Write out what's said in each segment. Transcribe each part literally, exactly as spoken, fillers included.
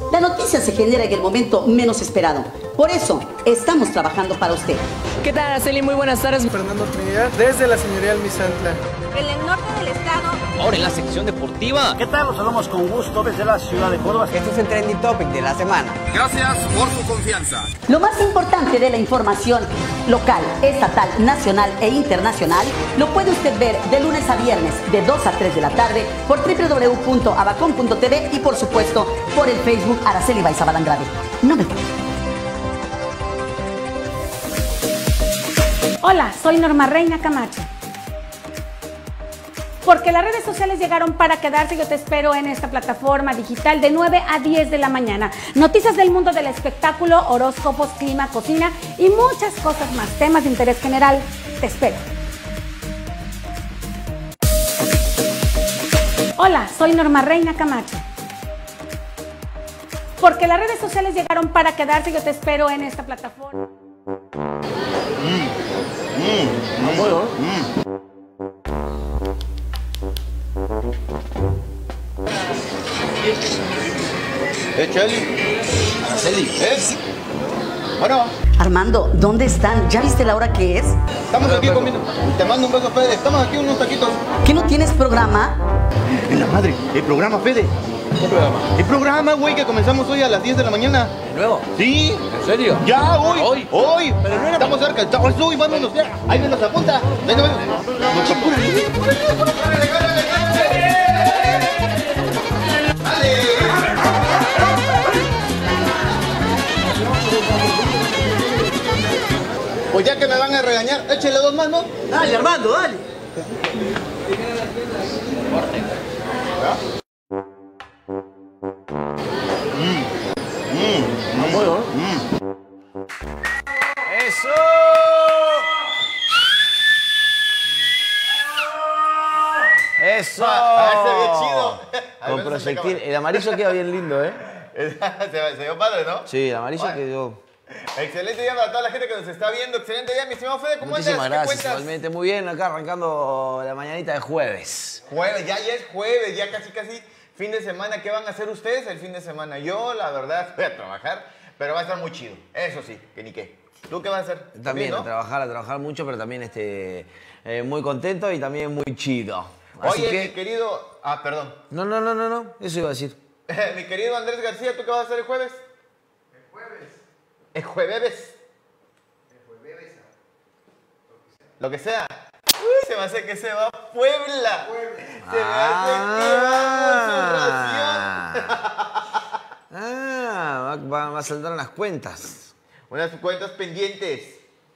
La noticia se genera en el momento menos esperado. Por eso, estamos trabajando para usted. ¿Qué tal, Araceli? Muy buenas tardes. Fernando Trinidad, desde la señorial Misantla. En el norte del estado. Ahora en la sección deportiva. ¿Qué tal? Los saludamos con gusto desde la ciudad de Córdoba. Este es el Trending Topic de la semana. Gracias por su confianza. Lo más importante de la información local, estatal, nacional e internacional lo puede usted ver de lunes a viernes de dos a tres de la tarde por doble u doble u doble u punto abacon punto t v y por supuesto por el Facebook Araceli Baiza Balangrave. No me falles. Hola, soy Norma Reina Camacho. Porque las redes sociales llegaron para quedarse, yo te espero en esta plataforma digital de nueve a diez de la mañana. Noticias del mundo del espectáculo, horóscopos, clima, cocina y muchas cosas más. Temas de interés general. Te espero. Hola, soy Norma Reina Camacho. Porque las redes sociales llegaron para quedarse, yo te espero en esta plataforma. Mm, mm, bueno. mm. ¿Eh, Cheli? Araceli, ¿eh? Bueno. Armando, ¿dónde están? ¿Ya viste la hora que es? Estamos aquí comiendo. Te mando un beso, Fede. Estamos aquí unos taquitos. ¿Qué no tienes programa? En la madre, el programa, Fede. ¿Qué programa? El programa, güey, que comenzamos hoy a las diez de la mañana. ¿De nuevo? Sí. ¿En serio? Ya, hoy. ¿Hoy? Hoy. Pero no era... Estamos cerca. Estamos hoy, vámonos ya. Ahí me los apunta. Ahí nos vemos. Pues ya que me van a regañar, échele dos más, ¿no? Dale, Armando, dale. Mm, mm, mm, bueno. mm. ¡Eso! ¡Eso! Ah, se ve chido. Con proyectil. El amarillo queda bien lindo, ¿eh? se, se vio padre, ¿no? Sí, el amarillo Bueno. quedó... Excelente día para toda la gente que nos está viendo. Excelente día, mi estimado Fede. ¿Cómo Muchísimas andas? ¿Qué gracias, cuentas? igualmente. Muy bien, acá arrancando la mañanita de jueves. Jueves, ya, ya es jueves, ya casi, casi fin de semana. ¿Qué van a hacer ustedes el fin de semana? Yo, la verdad, voy a trabajar, pero va a estar muy chido. Eso sí, que ni qué. ¿Tú qué vas a hacer? También, ¿no? a trabajar, a trabajar mucho, pero también este, eh, muy contento y también muy chido. Así Oye, que... mi querido... Ah, perdón. No, no, no, no, no, eso iba a decir. mi querido Andrés García, ¿tú qué vas a hacer el jueves? El jueves. El jueves. El jueves. Lo que sea. Uy, se me hace que se va a Puebla. Se me hace Ah. que va a su ración. Ah, va, va, va a saltar unas cuentas. Unas cuentas pendientes.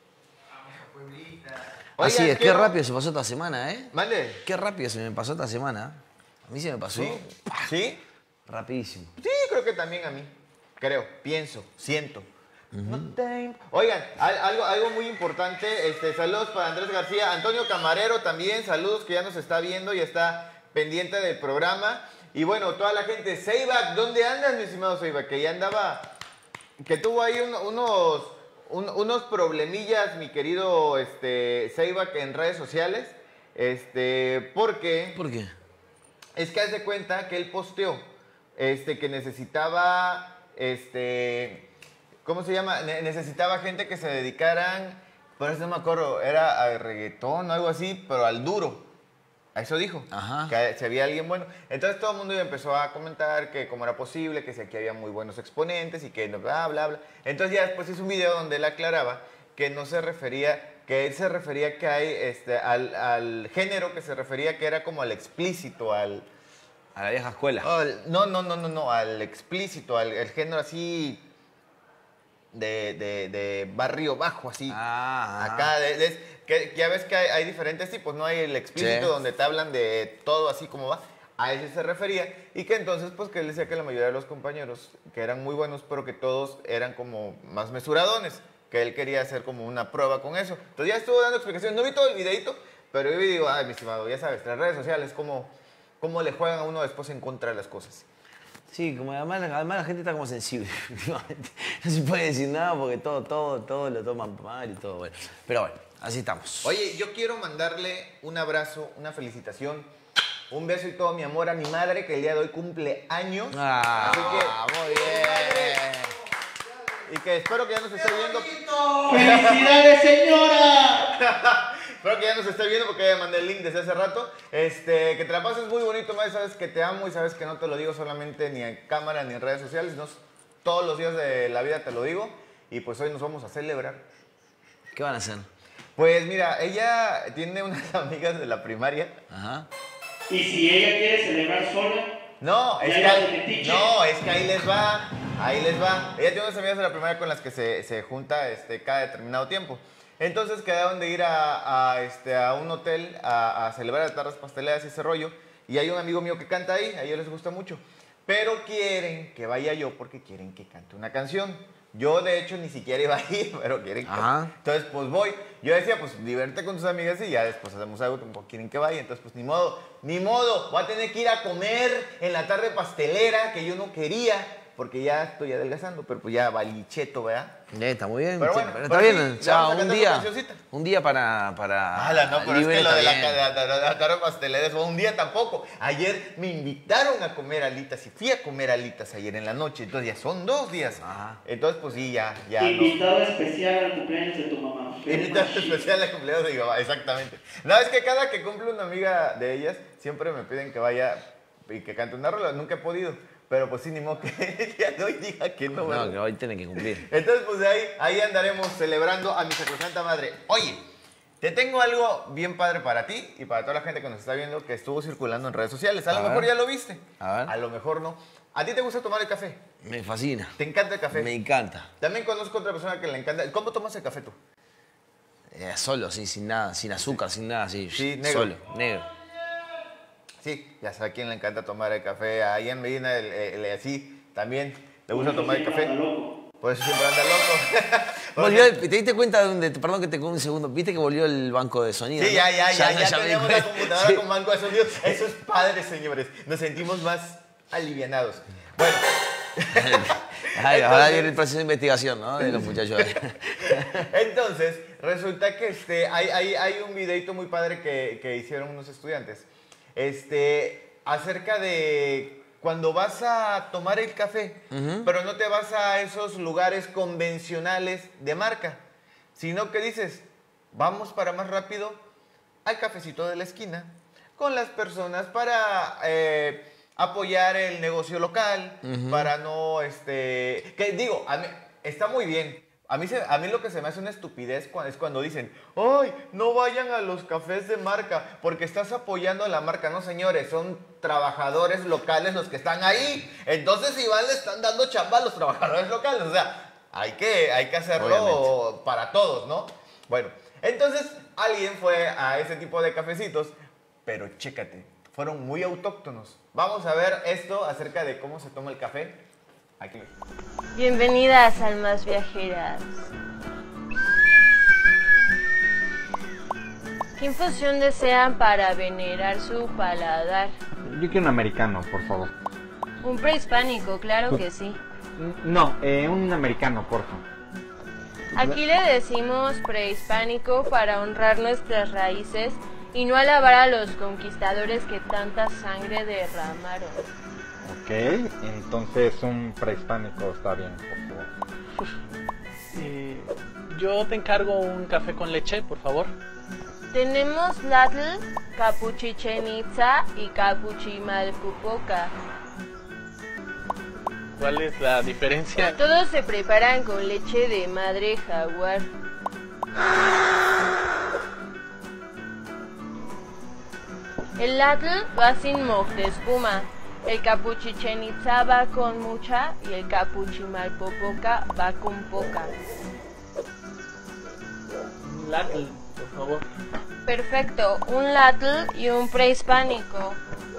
Así Oigan, es, qué quiero- rápido se pasó esta semana, ¿eh? Mande. Qué rápido se me pasó esta semana. A mí se me pasó ¿Sí? ¿Sí? rapidísimo. Sí, creo que también a mí. Creo, pienso, siento. No te- Oigan, al- algo, algo muy importante, este, saludos para Andrés García, Antonio Camarero también, saludos que ya nos está viendo y está pendiente del programa. Y bueno, toda la gente, Seibac, ¿dónde andas, mi estimado Seibac? Que ya andaba, que tuvo ahí un- unos, un- unos problemillas, mi querido este, Seibac, en redes sociales, este, porque... ¿Por qué? Es que haz de cuenta que él posteó este, que necesitaba, este, ¿cómo se llama? Ne- necesitaba gente que se dedicaran, por eso no me acuerdo, era a reggaetón o algo así, pero al duro. A eso dijo, Ajá. que si había alguien bueno. Entonces todo el mundo empezó a comentar que cómo era posible, que si aquí había muy buenos exponentes y que no, bla, bla, bla. Entonces ya después hizo un video donde él aclaraba que no se refería, que él se refería que hay, este, al, al género que se refería que era como al explícito, al... A la vieja escuela. al- no, no, no, no, no, al explícito, al el género así de, de, de barrio bajo, así. Ah, ajá. Acá, de- de- que ya ves que hay, hay diferentes tipos, ¿no? Hay el explícito Sí. donde te hablan de todo así como va. A ese se refería. Y que entonces, pues que él decía que la mayoría de los compañeros, que eran muy buenos, pero que todos eran como más mesuradones. Que él quería hacer como una prueba con eso. Entonces ya estuvo dando explicaciones. No vi todo el videito, pero yo digo, ay, mi estimado, ya sabes, las redes sociales, cómo, cómo le juegan a uno después en contra de las cosas. Sí, como además, además la gente está como sensible últimamente. No se puede decir nada porque todo, todo, todo lo toman mal y todo bueno. Pero bueno, así estamos. Oye, yo quiero mandarle un abrazo, una felicitación Un beso y todo mi amor a mi madre, que el día de hoy cumple años. Ah, Así que, muy bien. Y que espero que ya nos esté viendo. ¡Felicidades, señora! Espero que ya nos esté viendo porque ya mandé el link desde hace rato. Este, que te la pases muy bonito, madre. Sabes que te amo y sabes que no te lo digo solamente ni en cámara ni en redes sociales. No, todos los días de la vida te lo digo. Y pues hoy nos vamos a celebrar. ¿Qué van a hacer? Pues mira, ella tiene unas amigas de la primaria. Ajá. Y si ella quiere celebrar sola, No, es Ya que, iba de ahí, metiche. no, es que ahí les va, ahí les va. Ella tiene unas amigas de la primaria con las que se, se junta este, cada determinado tiempo. Entonces quedaron de ir a, a, este, a un hotel a, a celebrar las tardes pasteleras y ese rollo. Y hay un amigo mío que canta ahí, a ellos les gusta mucho. Pero quieren que vaya yo porque quieren que cante una canción. Yo, de hecho, ni siquiera iba a ir, pero quieren que... Ajá. Entonces, pues voy. Yo decía, pues, diverte con tus amigas y ya después hacemos algo que quieren que vaya. Entonces, pues, ni modo, ni modo. Voy a tener que ir a comer en la tarde pastelera que yo no quería porque ya estoy adelgazando, pero pues ya valicheto, ¿verdad? Eh, está muy bien. Pero sí, bueno, pero está pero bien. sí, o sea, vamos a un cantar día, una cancioncita. un día para, para Ala, no, pero libre es que lo está de la, bien. la- la- la- la tarde pastelera fue un día tampoco. Ayer me invitaron a comer alitas y fui a comer alitas ayer en la noche. Entonces ya son dos días. Ajá. Entonces, pues sí, ya, ya. no. invitada especial al cumpleaños de tu mamá. Invitada especial al cumpleaños de mi mamá, exactamente. No, es que cada que cumple una amiga de ellas, siempre me piden que vaya y que cante una rola. Nunca he podido, pero pues sí, ni modo que el día de hoy diga que no. No, ¿verdad? que hoy tienen que cumplir. Entonces, pues de ahí, ahí andaremos celebrando a mi sacrosanta madre. Oye, te tengo algo bien padre para ti y para toda la gente que nos está viendo que estuvo circulando en redes sociales. A, A lo ver. mejor ya lo viste. A ver. A lo mejor no. ¿A ti te gusta tomar el café? Me fascina. ¿Te encanta el café? Me encanta. También conozco otra persona que le encanta. ¿Cómo tomas el café tú? Eh, solo, sí, sin nada, sin azúcar, sin nada, sí. Sí, negro. Solo, negro. Sí, ya sabe a quién le encanta tomar el café. A Ian Medina, el, el- el- así, también le gusta tomar el café. Por eso siempre anda loco. Volvió, ¿te diste cuenta de dónde? Perdón que te come un segundo. ¿Viste que volvió el banco de sonido? Sí, ¿no? ya, ya, ya, ya, me tenemos di la cuenta. computadora Sí. con banco de sonido. Eso es padre, señores. Nos sentimos más alivianados. Bueno. Ay, ahora Entonces- viene el proceso de investigación, ¿no? De los muchachos. Entonces, resulta que este, hay, hay, hay un videito muy padre que, que hicieron unos estudiantes este, acerca de cuando vas a tomar el café, pero no te vas a esos lugares convencionales de marca, sino que dices, vamos para más rápido al cafecito de la esquina con las personas para eh, apoyar el negocio local, para no, este, que digo, a mí, está muy bien. A mí, se- a mí lo que se me hace una estupidez cua- es cuando dicen, ¡ay, no vayan a los cafés de marca porque estás apoyando a la marca! No, señores, son trabajadores locales los que están ahí. Entonces, igual le están dando chamba a los trabajadores locales. O sea, hay que, hay que hacerlo Obviamente. para todos, ¿no? Bueno, entonces alguien fue a ese tipo de cafecitos, pero chécate, fueron muy autóctonos. Vamos a ver esto acerca de cómo se toma el café. Aquí. Bienvenidas, almas viajeras. ¿Qué infusión desean para venerar su paladar? Yo quiero un americano, por favor. Un prehispánico, claro que sí. No, eh, un americano, por favor. Aquí le decimos prehispánico para honrar nuestras raíces y no alabar a los conquistadores que tanta sangre derramaron. Ok, entonces un prehispánico está bien, por favor. Eh, yo te encargo un café con leche, por favor. Tenemos latl, capuchichen itza y capuchimalpupoca. ¿Cuál es la diferencia? Todos se preparan con leche de madre jaguar. El latl va sin moj de espuma. El capuchichen itza va con mucha y el capuchimalpopoca va con poca. Un latl, por favor. Perfecto, un latl y un prehispánico.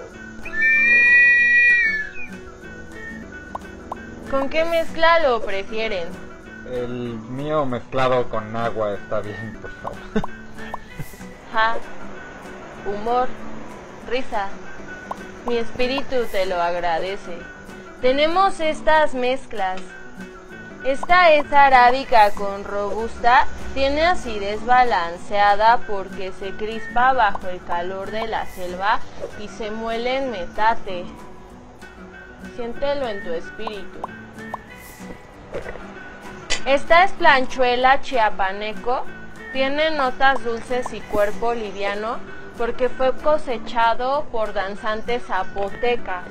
¿Con qué mezcla lo prefieren? El mío mezclado con agua está bien, por favor. Ja, humor, risa. Mi espíritu te lo agradece. Tenemos estas mezclas. Esta es arábica con robusta, tiene acidez balanceada porque se crispa bajo el calor de la selva y se muele en metate. Siéntelo en tu espíritu. Esta es planchuela chiapaneco, tiene notas dulces y cuerpo liviano porque fue cosechado por danzantes zapotecas.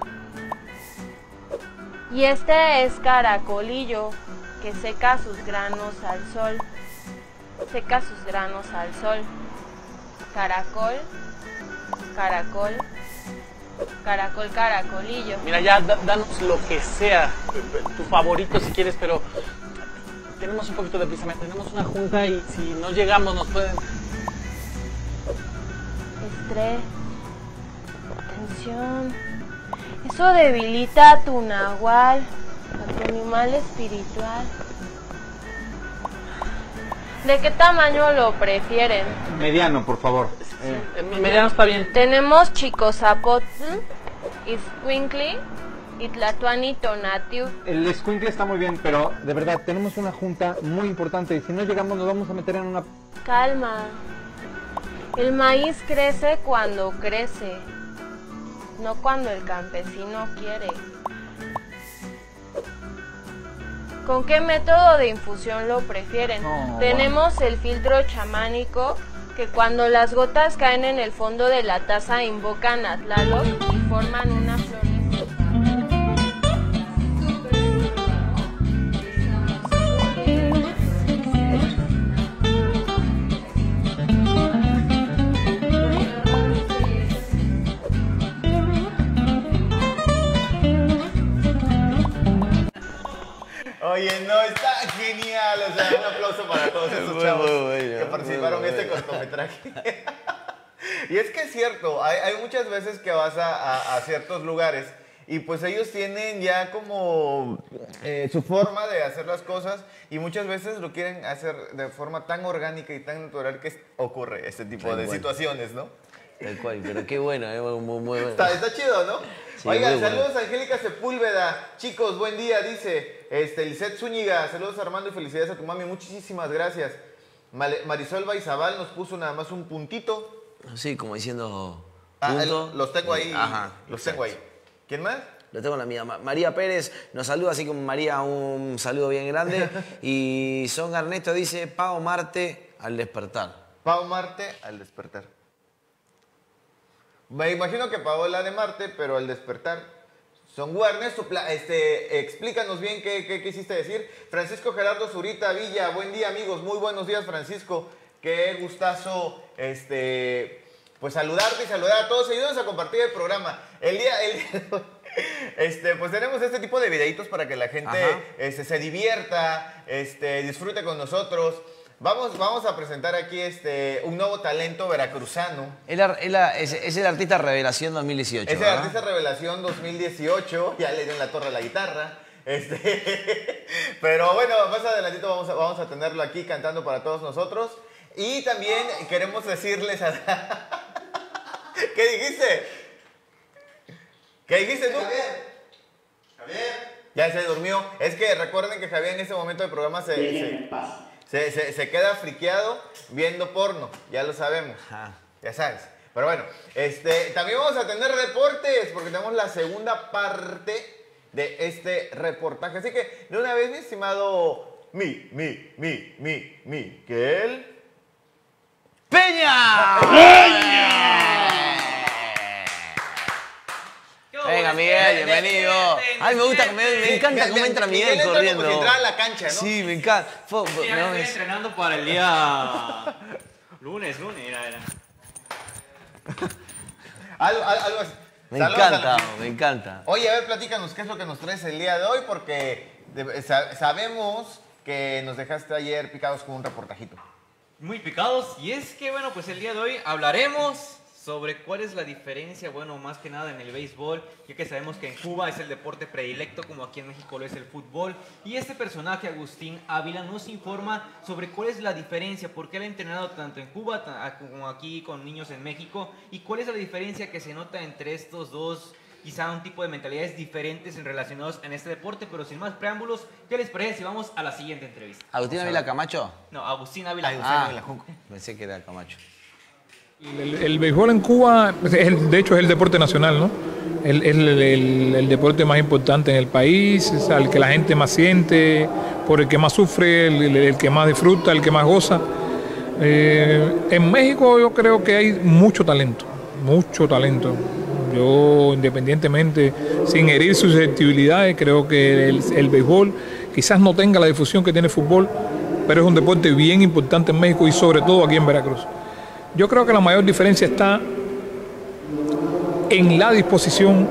Y este es caracolillo, que seca sus granos al sol. Seca sus granos al sol. Caracol, caracol, caracol, caracolillo. Mira, ya da- danos lo que sea, tu favorito si quieres, pero tenemos un poquito de prisa. Tenemos una junta y si no llegamos nos pueden... Estrés, tensión. Eso debilita a tu nahual, a tu animal espiritual. ¿De qué tamaño lo prefieren? Mediano, por favor. Eh, mediano está bien. Tenemos Chicozapotl, Iscuincli y Tlatuani Tonatiu. El escuincle está muy bien, pero de verdad, tenemos una junta muy importante y si no llegamos nos vamos a meter en una... Calma. El maíz crece cuando crece, no cuando el campesino quiere. ¿Con qué método de infusión lo prefieren? No, Tenemos bueno. el filtro chamánico, que cuando las gotas caen en el fondo de la taza invocan a Tlaloc y forman una flor. Oye, no, está genial. O sea, un aplauso para todos esos chavos que participaron en este cortometraje. Y es que es cierto, hay, hay muchas veces que vas a, a, a ciertos lugares y pues ellos tienen ya como eh, su forma de hacer las cosas y muchas veces lo quieren hacer de forma tan orgánica y tan natural que ocurre este tipo Tal de cual. situaciones, ¿no? Tal cual, pero qué bueno, eh, muy, muy bueno. Está, está chido, ¿no? Sí, Oigan, muy bueno. saludos a Angélica Sepúlveda. Chicos, buen día, dice este, Lisette Zúñiga. Saludos Armando y felicidades a tu mami. Muchísimas gracias. Male- Marisol Baizabal nos puso nada más un puntito. Sí, como diciendo Ah, punto. el- los tengo ahí. Ajá, los exacto. tengo ahí. ¿Quién más? Lo tengo en la mía. Ma- María Pérez nos saluda, así como María, un saludo bien grande. Y Son Ernesto dice, Pao Marte al despertar. Pau Marte al despertar. Me imagino que Paola de Marte, pero al despertar. Son Ernesto, pla- este, explícanos bien qué, qué quisiste decir. Francisco Gerardo Zurita Villa, buen día amigos, muy buenos días Francisco. Qué gustazo, este, pues saludarte y saludar a todos. Ayúdanos a compartir el programa. El día, el día de hoy, este, pues tenemos este tipo de videitos para que la gente este, se divierta, este, disfrute con nosotros. Vamos, vamos a presentar aquí este, un nuevo talento veracruzano. El ar- el ar- es, es el artista revelación dos mil dieciocho. Es el ¿verdad? artista revelación dos mil dieciocho, ya le dio en la torre a la guitarra. Este, pero bueno, más adelantito vamos a, vamos a tenerlo aquí cantando para todos nosotros. Y también queremos decirles a... ¿Qué dijiste? ¿Qué dijiste tú? Javier. Javier. Ya se durmió. Es que recuerden que Javier en este momento del programa se, Déjenme se, en paz. se, se- se queda friqueado viendo porno. Ya lo sabemos. Ya sabes. Pero bueno, este, también vamos a tener reportes porque tenemos la segunda parte de este reportaje. Así que de una vez, mi estimado mi, mi, mi, mi, Miguel ¡Peña! Venga, Miguel, bienvenido. Ay, me gusta, me, me encanta cómo entra Miguel corriendo. Como si entrara a la cancha, ¿no? Sí, me encanta. Fue- Sí, ya no, estoy es- entrenando para el día lunes, lunes, era, era. Algo, al- algo así. Me Saludos a encanta, la- me encanta. Oye, a ver, platícanos qué es lo que nos traes el día de hoy, porque de- sa- sabemos que nos dejaste ayer picados con un reportajito. Muy picados. Y es que, bueno, pues el día de hoy hablaremos sobre cuál es la diferencia, bueno, más que nada en el béisbol, ya que sabemos que en Cuba es el deporte predilecto, como aquí en México lo es el fútbol. Y este personaje, Agustín Ávila, nos informa sobre cuál es la diferencia, por qué él ha entrenado tanto en Cuba ta- como aquí con niños en México, y cuál es la diferencia que se nota entre estos dos quizá un tipo de mentalidades diferentes en relacionados en este deporte, pero sin más preámbulos, ¿qué les parece si vamos a la siguiente entrevista? ¿Agustín Ávila Camacho? No, Agustín Ávila Junco. Ah, pensé que era Camacho. El, el béisbol en Cuba, es el, de hecho, es el deporte nacional, ¿no? Es el, el, el, el deporte más importante en el país, es el que la gente más siente, por el que más sufre, el, el, el que más disfruta, el que más goza. Eh, en México yo creo que hay mucho talento, mucho talento. Yo, independientemente, sin herir susceptibilidades, creo que el, el béisbol quizás no tenga la difusión que tiene el fútbol, pero es un deporte bien importante en México y sobre todo aquí en Veracruz. Yo creo que la mayor diferencia está en la disposición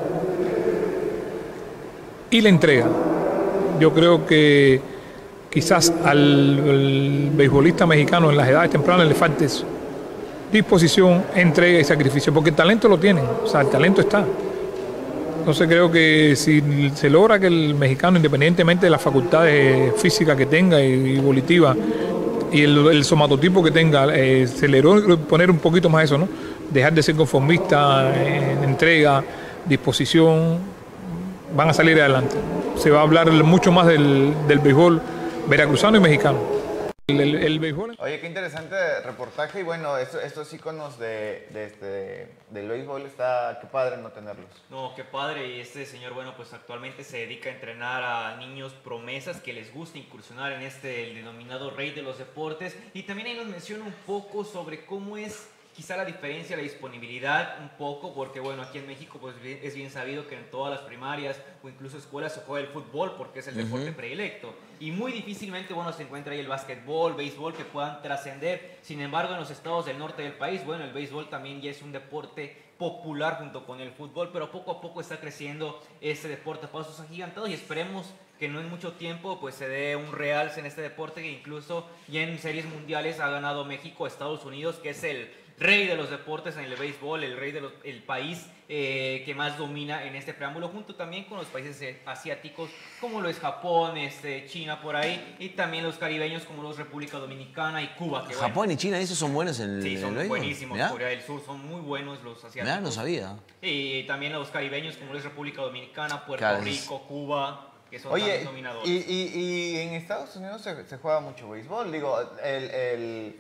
y la entrega. Yo creo que quizás al, al beisbolista mexicano en las edades tempranas le falta eso. Disposición, entrega y sacrificio, porque el talento lo tienen, o sea, el talento está. Entonces creo que si se logra que el mexicano, independientemente de las facultades físicas que tenga y, y volitivas, y el, el somatotipo que tenga, eh, se le logra poner un poquito más eso, ¿no? Dejar de ser conformista, eh, entrega, disposición, van a salir adelante. Se va a hablar mucho más del, del béisbol veracruzano y mexicano. El, el, el béisbol. Oye, qué interesante reportaje y bueno, esto, estos íconos de, de este, del béisbol está, qué padre no tenerlos. No, qué padre, y este señor, bueno, pues actualmente se dedica a entrenar a niños promesas que les gusta incursionar en este, el denominado rey de los deportes, y también ahí nos menciona un poco sobre cómo es quizá la diferencia, la disponibilidad un poco, porque bueno, aquí en México pues es bien sabido que en todas las primarias o incluso escuelas se juega el fútbol porque es el deporte uh-huh. predilecto, y muy difícilmente, bueno, se encuentra ahí el básquetbol, béisbol que puedan trascender. Sin embargo, en los estados del norte del país, bueno, el béisbol también ya es un deporte popular junto con el fútbol, pero poco a poco está creciendo este deporte a pasos agigantados, y esperemos que no en mucho tiempo pues se dé un realce en este deporte, que incluso ya en series mundiales ha ganado México, Estados Unidos, que es el rey de los deportes en el béisbol, el rey del de país eh, que más domina en este preámbulo, junto también con los países eh, asiáticos como lo es Japón, este, China por ahí, y también los caribeños como los República Dominicana y Cuba. Que, Japón bueno, y China, esos son buenos en el Sí, son el buenísimos. ¿Mirá? Corea del Sur son muy buenos los asiáticos. Mirá, no sabía. Y también los caribeños como lo es República Dominicana, Puerto Claro, Rico, es... Cuba, que son Oye, también dominadores. Y, y, y en Estados Unidos se, se juega mucho béisbol. Digo, el, el,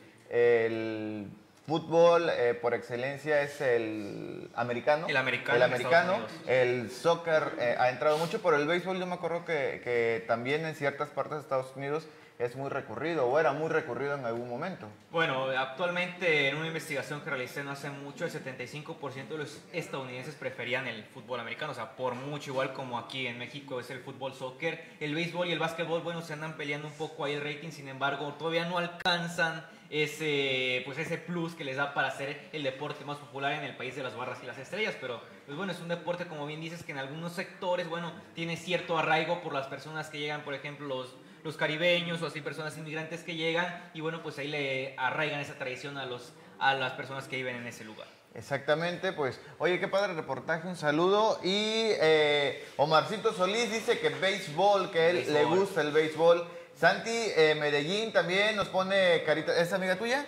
el fútbol eh, por excelencia es el americano. El americano. El americano. El soccer eh, ha entrado mucho, pero el béisbol yo me acuerdo que, que también en ciertas partes de Estados Unidos es muy recurrido, o era muy recurrido en algún momento. Bueno, actualmente en una investigación que realicé no hace mucho, el setenta y cinco por ciento de los estadounidenses preferían el fútbol americano, o sea, por mucho, igual como aquí en México es el fútbol soccer. El béisbol y el básquetbol, bueno, se andan peleando un poco ahí el rating, sin embargo, todavía no alcanzan ese, pues ese plus que les da para ser el deporte más popular en el país de las barras y las estrellas. Pero pues bueno, es un deporte, como bien dices, que en algunos sectores, bueno, tiene cierto arraigo por las personas que llegan, por ejemplo, los, los caribeños o así, personas inmigrantes que llegan, y bueno, pues ahí le arraigan esa tradición a, los, a las personas que viven en ese lugar. Exactamente, pues, oye, qué padre reportaje, un saludo. Y eh, Omarcito Solís dice que béisbol, que él béisbol. le gusta el béisbol. Santi eh, Medellín también nos pone carita. ¿Es amiga tuya?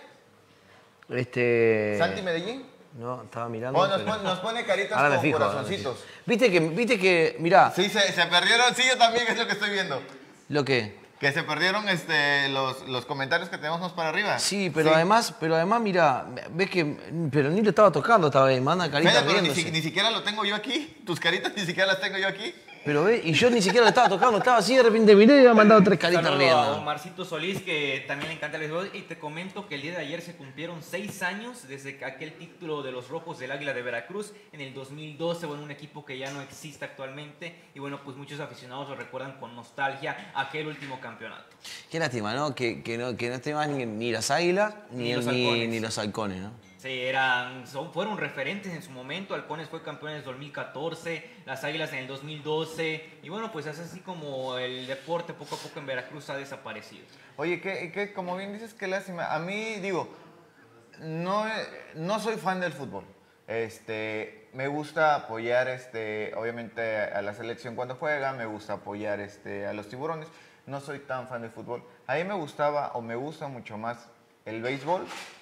Este... ¿Santi Medellín? No, estaba mirando. Oh, nos, pero... pone, nos pone caritas ahora con fijo, corazoncitos. ¿Viste que, viste que, mirá? Sí, se, se perdieron, sí, yo también, es lo que estoy viendo. ¿Lo qué? Que se perdieron este, los, los comentarios que tenemos más para arriba. Sí, pero sí. además, pero además, mira, ves que, pero ni lo estaba tocando esta vez, manda caritas pero ni, si, ni siquiera lo tengo yo aquí, tus caritas ni siquiera las tengo yo aquí. Pero ve, y yo ni siquiera lo estaba tocando, estaba así, de repente miré y me ha mandado tres caritas Saludo riendo. a Omarcito Solís, que también le encanta el béisbol, y te comento que el día de ayer se cumplieron seis años desde aquel título de los Rojos del Águila de Veracruz en el dos mil doce, bueno, un equipo que ya no existe actualmente, y bueno, pues muchos aficionados lo recuerdan con nostalgia aquel último campeonato. Qué lástima, ¿no? Que, que no, que no esté más ni, ni las Águilas ni, ni, los ni, ni los halcones, ¿no? Sí, eran, son, fueron referentes en su momento. Halcones fue campeón en el dos mil catorce, las Águilas en el dos mil doce. Y bueno, pues es así como el deporte poco a poco en Veracruz ha desaparecido. Oye, que, que como bien dices, qué lástima. A mí, digo, no, no soy fan del fútbol. Este, me gusta apoyar, este, obviamente, a la selección cuando juega. Me gusta apoyar este, a los Tiburones. No soy tan fan del fútbol. A mí me gustaba, o me gusta mucho más, el béisbol.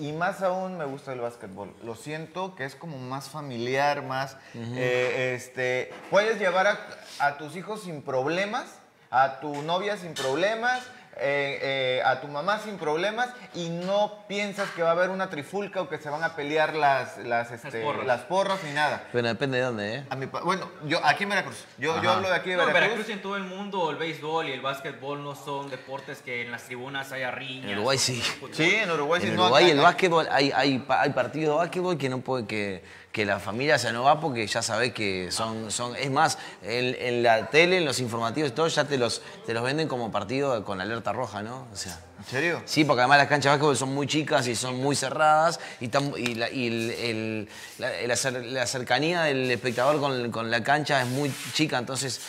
y más aún me gusta el básquetbol. Lo siento que es como más familiar, más... Uh-huh. eh, este, puedes llevar a, a tus hijos sin problemas, a tu novia sin problemas, eh, eh, a tu mamá sin problemas, y no piensas que va a haber una trifulca o que se van a pelear las, las, este, las, porras. las porras ni nada. Pero depende de dónde, ¿eh? A mi, bueno, yo aquí en Veracruz. Yo, yo hablo de aquí de Veracruz. No, Veracruz y en todo el mundo el béisbol y el básquetbol no son deportes que en las tribunas haya riñas. En Uruguay sí. Sí, en Uruguay sí. En no, Uruguay acá, el acá. básquetbol, hay, hay, hay partidos de básquetbol que no puede que... que la familia ya no va porque ya sabés que son... son es más, en, en la tele, en los informativos y todo, ya te los, te los venden como partido con alerta roja, ¿no? O sea, ¿en serio? Sí, porque además las canchas de básquetbol son muy chicas y son muy cerradas y, tan, y, la, y el, el, la, la, cer, la cercanía del espectador con, con la cancha es muy chica, entonces...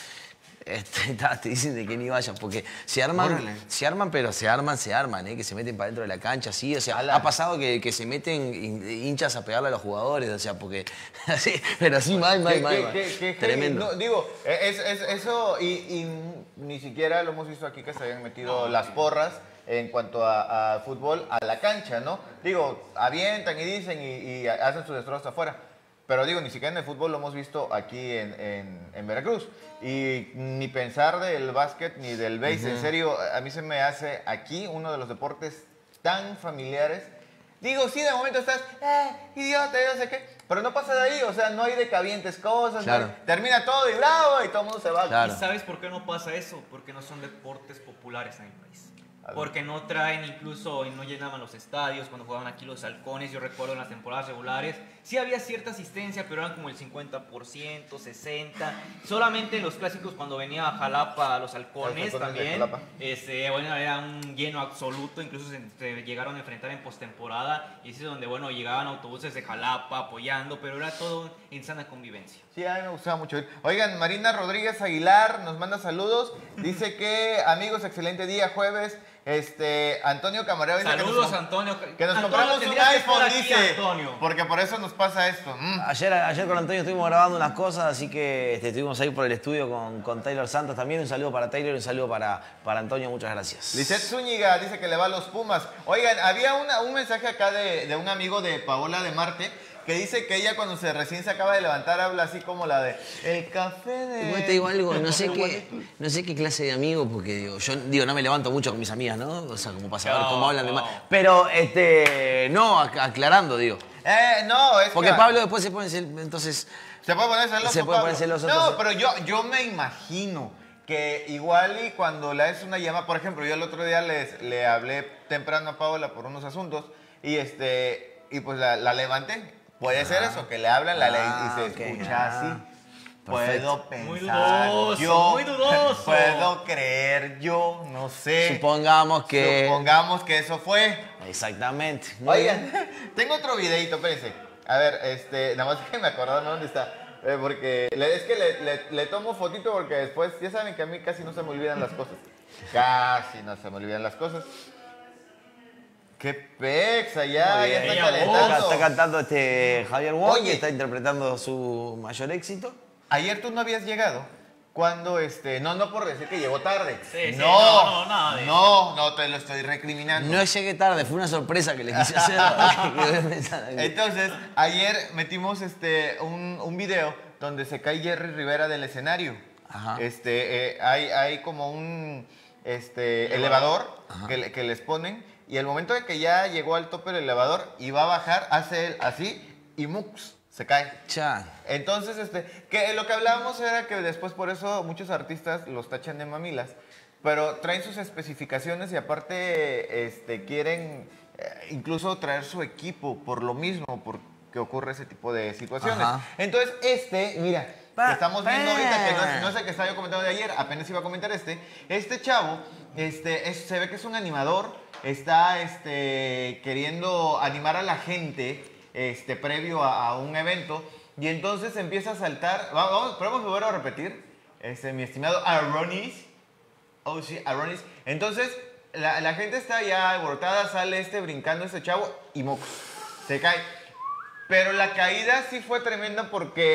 Este, te dicen de que ni vayan, porque se arman, Órale. se arman, pero se arman, se arman, ¿eh? Que se meten para dentro de la cancha, sí, o sea, Ala. ha pasado que, que se meten hinchas a pegarle a los jugadores, o sea, porque, así, pero así mal, mal, mal, mal. ¿Qué, qué, Tremendo. No, digo, es, es, eso, y, y ni siquiera lo hemos visto aquí que se habían metido no, las porras en cuanto a, a fútbol a la cancha, ¿no? Digo, avientan y dicen y, y hacen su destrozo afuera. Pero digo, ni siquiera en el fútbol lo hemos visto aquí en, en, en Veracruz. Y ni pensar del básquet ni del béis. Uh-huh. En serio, a mí se me hace aquí uno de los deportes tan familiares. Digo, sí, de momento estás, eh, idiota, yo no sé qué. Pero no pasa de ahí, o sea, no hay de que avientes cosas. Claro. No hay, termina todo y bravo y todo el mundo se va. Claro. ¿Y sabes por qué no pasa eso? Porque no son deportes populares en el país. Porque no traen, incluso no llenaban los estadios cuando jugaban aquí los halcones. Yo recuerdo en las temporadas regulares sí había cierta asistencia, pero eran como el cincuenta por ciento, sesenta por ciento. Solamente en los clásicos cuando venía a Jalapa los halcones, los halcones también este, bueno, era un lleno absoluto. Incluso se, se llegaron a enfrentar en postemporada, y es donde bueno, llegaban autobuses de Jalapa apoyando, pero era todo en sana convivencia. Sí, a mí me gustaba mucho ir. Oigan, Marina Rodríguez Aguilar nos manda saludos. Dice que, amigos, excelente día, jueves. Este, Antonio Camarero dice Saludos, que nos, Antonio. Que nos Antonio, compramos un iPhone, aquí, dice. Antonio. Porque por eso nos pasa esto. Mm. Ayer, ayer con Antonio estuvimos grabando unas cosas, así que este, estuvimos ahí por el estudio con, con Taylor Santos también. Un saludo para Taylor y un saludo para, para Antonio. Muchas gracias. Lisette Zúñiga dice que le va a los Pumas. Oigan, había una, un mensaje acá de, de un amigo de Paola de Marte, que dice que ella cuando se recién se acaba de levantar habla así como la de el café de... Igual te digo algo, no sé qué, no sé qué clase de amigo, porque digo, yo digo, no me levanto mucho con mis amigas, ¿no? O sea, como para saber no, cómo hablan no. de más. Pero, este, no, aclarando, digo. Eh, no, es Porque que... Pablo después se pone, entonces... Se puede poner celoso, Se puede poner celoso. No, entonces... pero yo, yo me imagino que igual y cuando le haces una llamada, por ejemplo, yo el otro día les, le hablé temprano a Paola por unos asuntos y este, y pues la, la levanté. Puede ah. ser eso, que le hablan la ley ah, y se okay. escucha ah. así. Perfecto. Puedo pensar muy dudoso, yo, muy dudoso. Puedo creer yo, no sé. Supongamos que... Supongamos que eso fue. Exactamente. Oigan, tengo otro videito, espérense. A ver, este, nada más que me acordaron dónde está. Eh, porque le, es que le, le, le tomo fotito porque después, ya saben que a mí casi no se me olvidan las cosas. Casi no se me olvidan las cosas. ¡Qué pexa! Ya, ya está calentando. Está cantando este Javier Wong, Oye, que está interpretando su mayor éxito. Ayer tú no habías llegado cuando, este, no, no por decir que llegó tarde. Sí, sí, no, no, no, nada de no, no te lo estoy recriminando. No llegué tarde, fue una sorpresa que le quise hacer. Entonces, ayer metimos este, un, un video donde se cae Jerry Rivera del escenario. Ajá. Este, eh, hay, hay como un este, elevador que, que les ponen. Y el momento de que ya llegó al tope del elevador y va a bajar, hace él así y mux, se cae. Cha. Entonces, este, que lo que hablábamos era que después por eso muchos artistas los tachan de mamilas, pero traen sus especificaciones y aparte este, quieren eh, incluso traer su equipo por lo mismo, porque ocurre ese tipo de situaciones. Ajá. Entonces, este, mira, que estamos viendo ahorita, que no, no es el que estaba yo comentando de ayer, apenas iba a comentar este, este chavo, este, es, se ve que es un animador. Está este, queriendo animar a la gente este, previo a, a un evento y entonces empieza a saltar. Vamos, vamos a volver a repetir, este, mi estimado Aronis. Oh, sí, Aronis. Entonces, la, la gente está ya alborotada, sale este brincando este chavo y moco, se cae. Pero la caída sí fue tremenda porque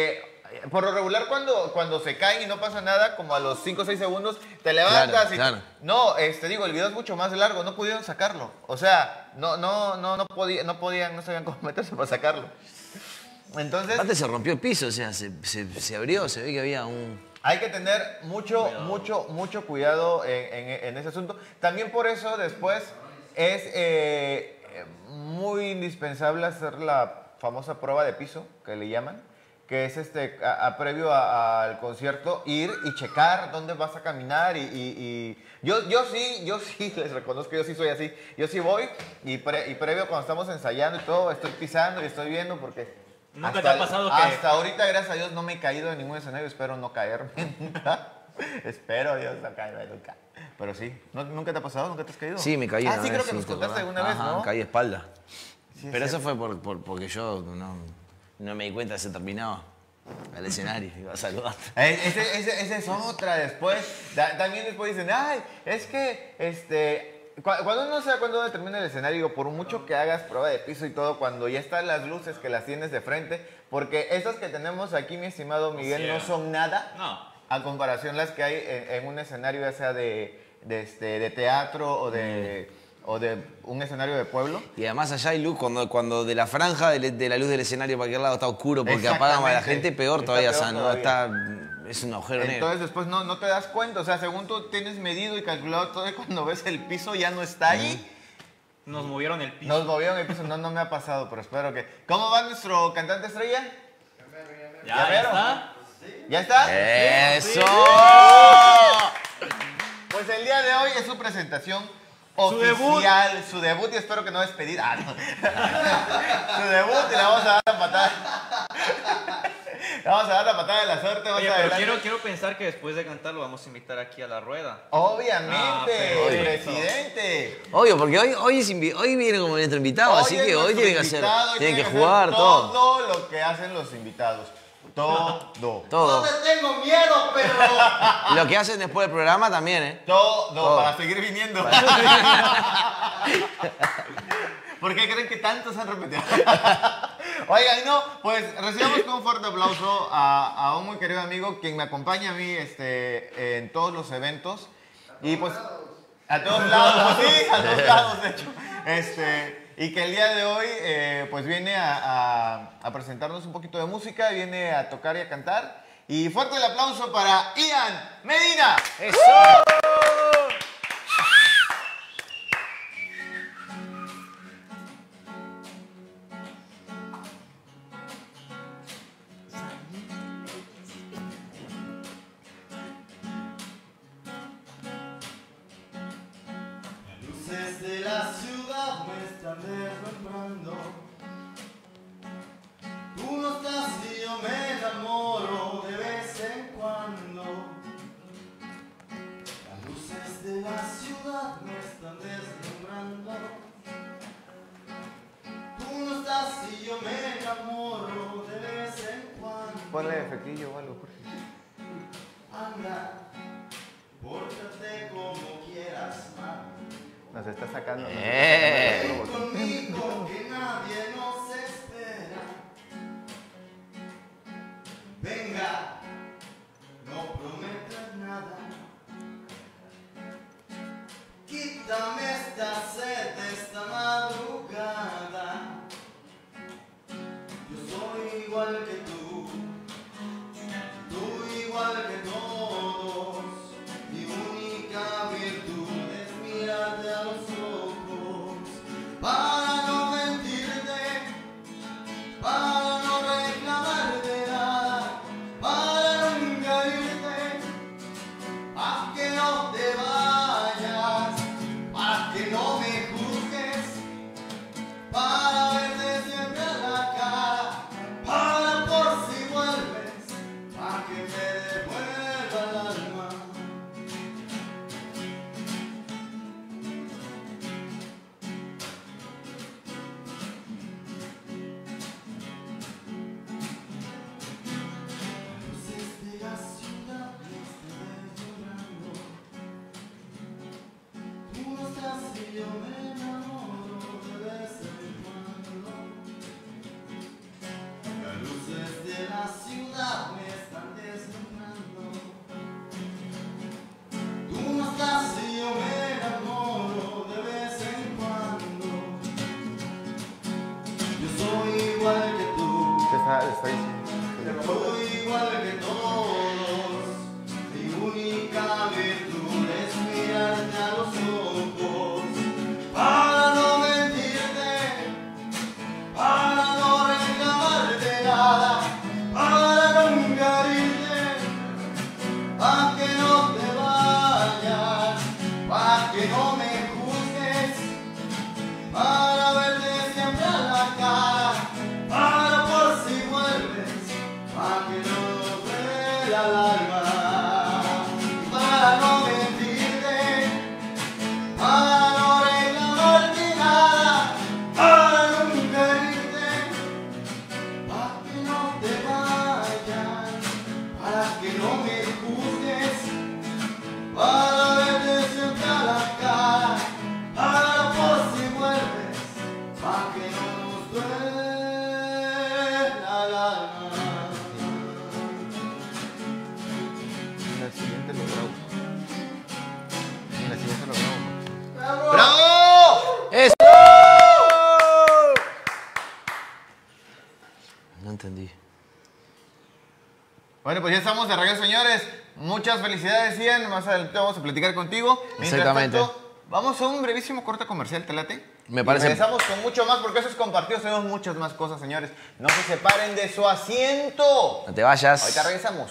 por lo regular cuando, cuando se caen y no pasa nada, como a los cinco o seis segundos, te levantas Claro, y... claro. No, este, digo, el video es mucho más largo, no pudieron sacarlo. O sea, no, no, no, no, podía, no podían, no sabían cómo meterse para sacarlo. Entonces... Aparte se rompió el piso, o sea, se, se, se abrió, se ve que había un... Hay que tener mucho, cuidado. mucho, mucho cuidado en, en, en ese asunto. También por eso después es eh, muy indispensable hacer la famosa prueba de piso, que le llaman, que es este, a, a previo al concierto, ir y checar dónde vas a caminar. Y, y, y yo, yo sí, yo sí, les reconozco, yo sí soy así. Yo sí voy y, pre, y previo cuando estamos ensayando y todo, estoy pisando y estoy viendo porque... ¿Nunca hasta, te ha pasado que...? Hasta ahorita, gracias a Dios, no me he caído en ningún escenario. Espero no caerme nunca. Espero, Dios, no caerme nunca. Pero sí. ¿No, ¿Nunca te ha pasado? ¿Nunca te has caído? Sí, me caí Ah, una sí, vez, creo que sí, nos ¿te contaste acordás? alguna vez, Ajá, ¿no? caí de espalda. Sí, Pero es eso fue por, por, porque yo no, no me di cuenta que se terminaba el escenario. Iba a saludar. Esa ese, ese es otra después. Da, también después dicen, ay, es que este... Cuando uno se da cuenta dónde termina el escenario, digo, por mucho que hagas prueba de piso y todo, cuando ya están las luces que las tienes de frente, porque esas que tenemos aquí, mi estimado Miguel, sí, no son nada no. a comparación las que hay en, en un escenario, ya sea de, de, este, de teatro o de, mm. o de un escenario de pueblo. Y además allá hay luz, cuando, cuando de la franja de, de la luz del escenario para cualquier lado está oscuro porque apagan a la gente, peor está todavía, peor o sea, no, todavía. está... Es un agujero negro. Entonces después no, no te das cuenta, o sea, según tú tienes medido y calculado todo, y cuando ves el piso ya no está ahí. Nos movieron el piso. Nos movieron el piso, no, no me ha pasado, pero espero que... ¿Cómo va nuestro cantante estrella? ¿Ya, ¿Ya, ¿ya está? ¿Ya está? ¡Eso! Sí. Pues el día de hoy es su presentación oficial, su debut, su debut y espero que no despedida. Ah, no. Su debut y le vamos a dar la patada. Vamos a dar la patada de la suerte. Oye, pero quiero, quiero pensar que después de cantar lo vamos a invitar aquí a la rueda. Obviamente, ah, el presidente. Obvio, porque hoy, hoy, es hoy viene como nuestro invitado, Hoy así que hoy tiene que hacer, tiene que, que jugar todo. Todo lo que hacen los invitados. Todo. Todo. No te tengo miedo, pero... Lo que hacen después del programa también, ¿eh? Todo, todo. Para seguir viniendo. ¿Por qué creen que tantos han repetido? Oigan, no, pues recibamos con un fuerte aplauso a, a un muy querido amigo quien me acompaña a mí este, en todos los eventos. Y pues, a todos lados, pues sí, a todos lados, de hecho. Este, y que el día de hoy, eh, pues viene a, a, a presentarnos un poquito de música, viene a tocar y a cantar. Y fuerte el aplauso para Ian Medina. ¡Eso! Desde la ciudad me están derrumbando. Tú no estás y yo me enamoro de vez en cuando. Las luces de la ciudad me están deslumbrando. Tú no estás y yo me enamoro de vez en cuando. Ponle efectillo o algo, por favor. Anda, pórtate como quieras, man. Nos está sacando. Eh. Ven conmigo que nadie nos espera. Venga, no prometas nada. Quítame esta sed, esta madrugada. Yo soy igual que tú, tú igual que todos. Mi única virtud es mirarte a los ojos para no mentir. siente los bravos. Mira, si siente los bravos. ¡Bravo! ¡Eso! No entendí. Bueno, pues ya estamos de regreso, señores. Muchas felicidades, Ian. Más adelante vamos a platicar contigo. Mientras Exactamente. tanto, vamos a un brevísimo corte comercial, ¿te late? Me parece. Y regresamos con mucho más, porque eso es compartido. Tenemos muchas más cosas, señores. No se separen de su asiento. No te vayas. Ahorita regresamos.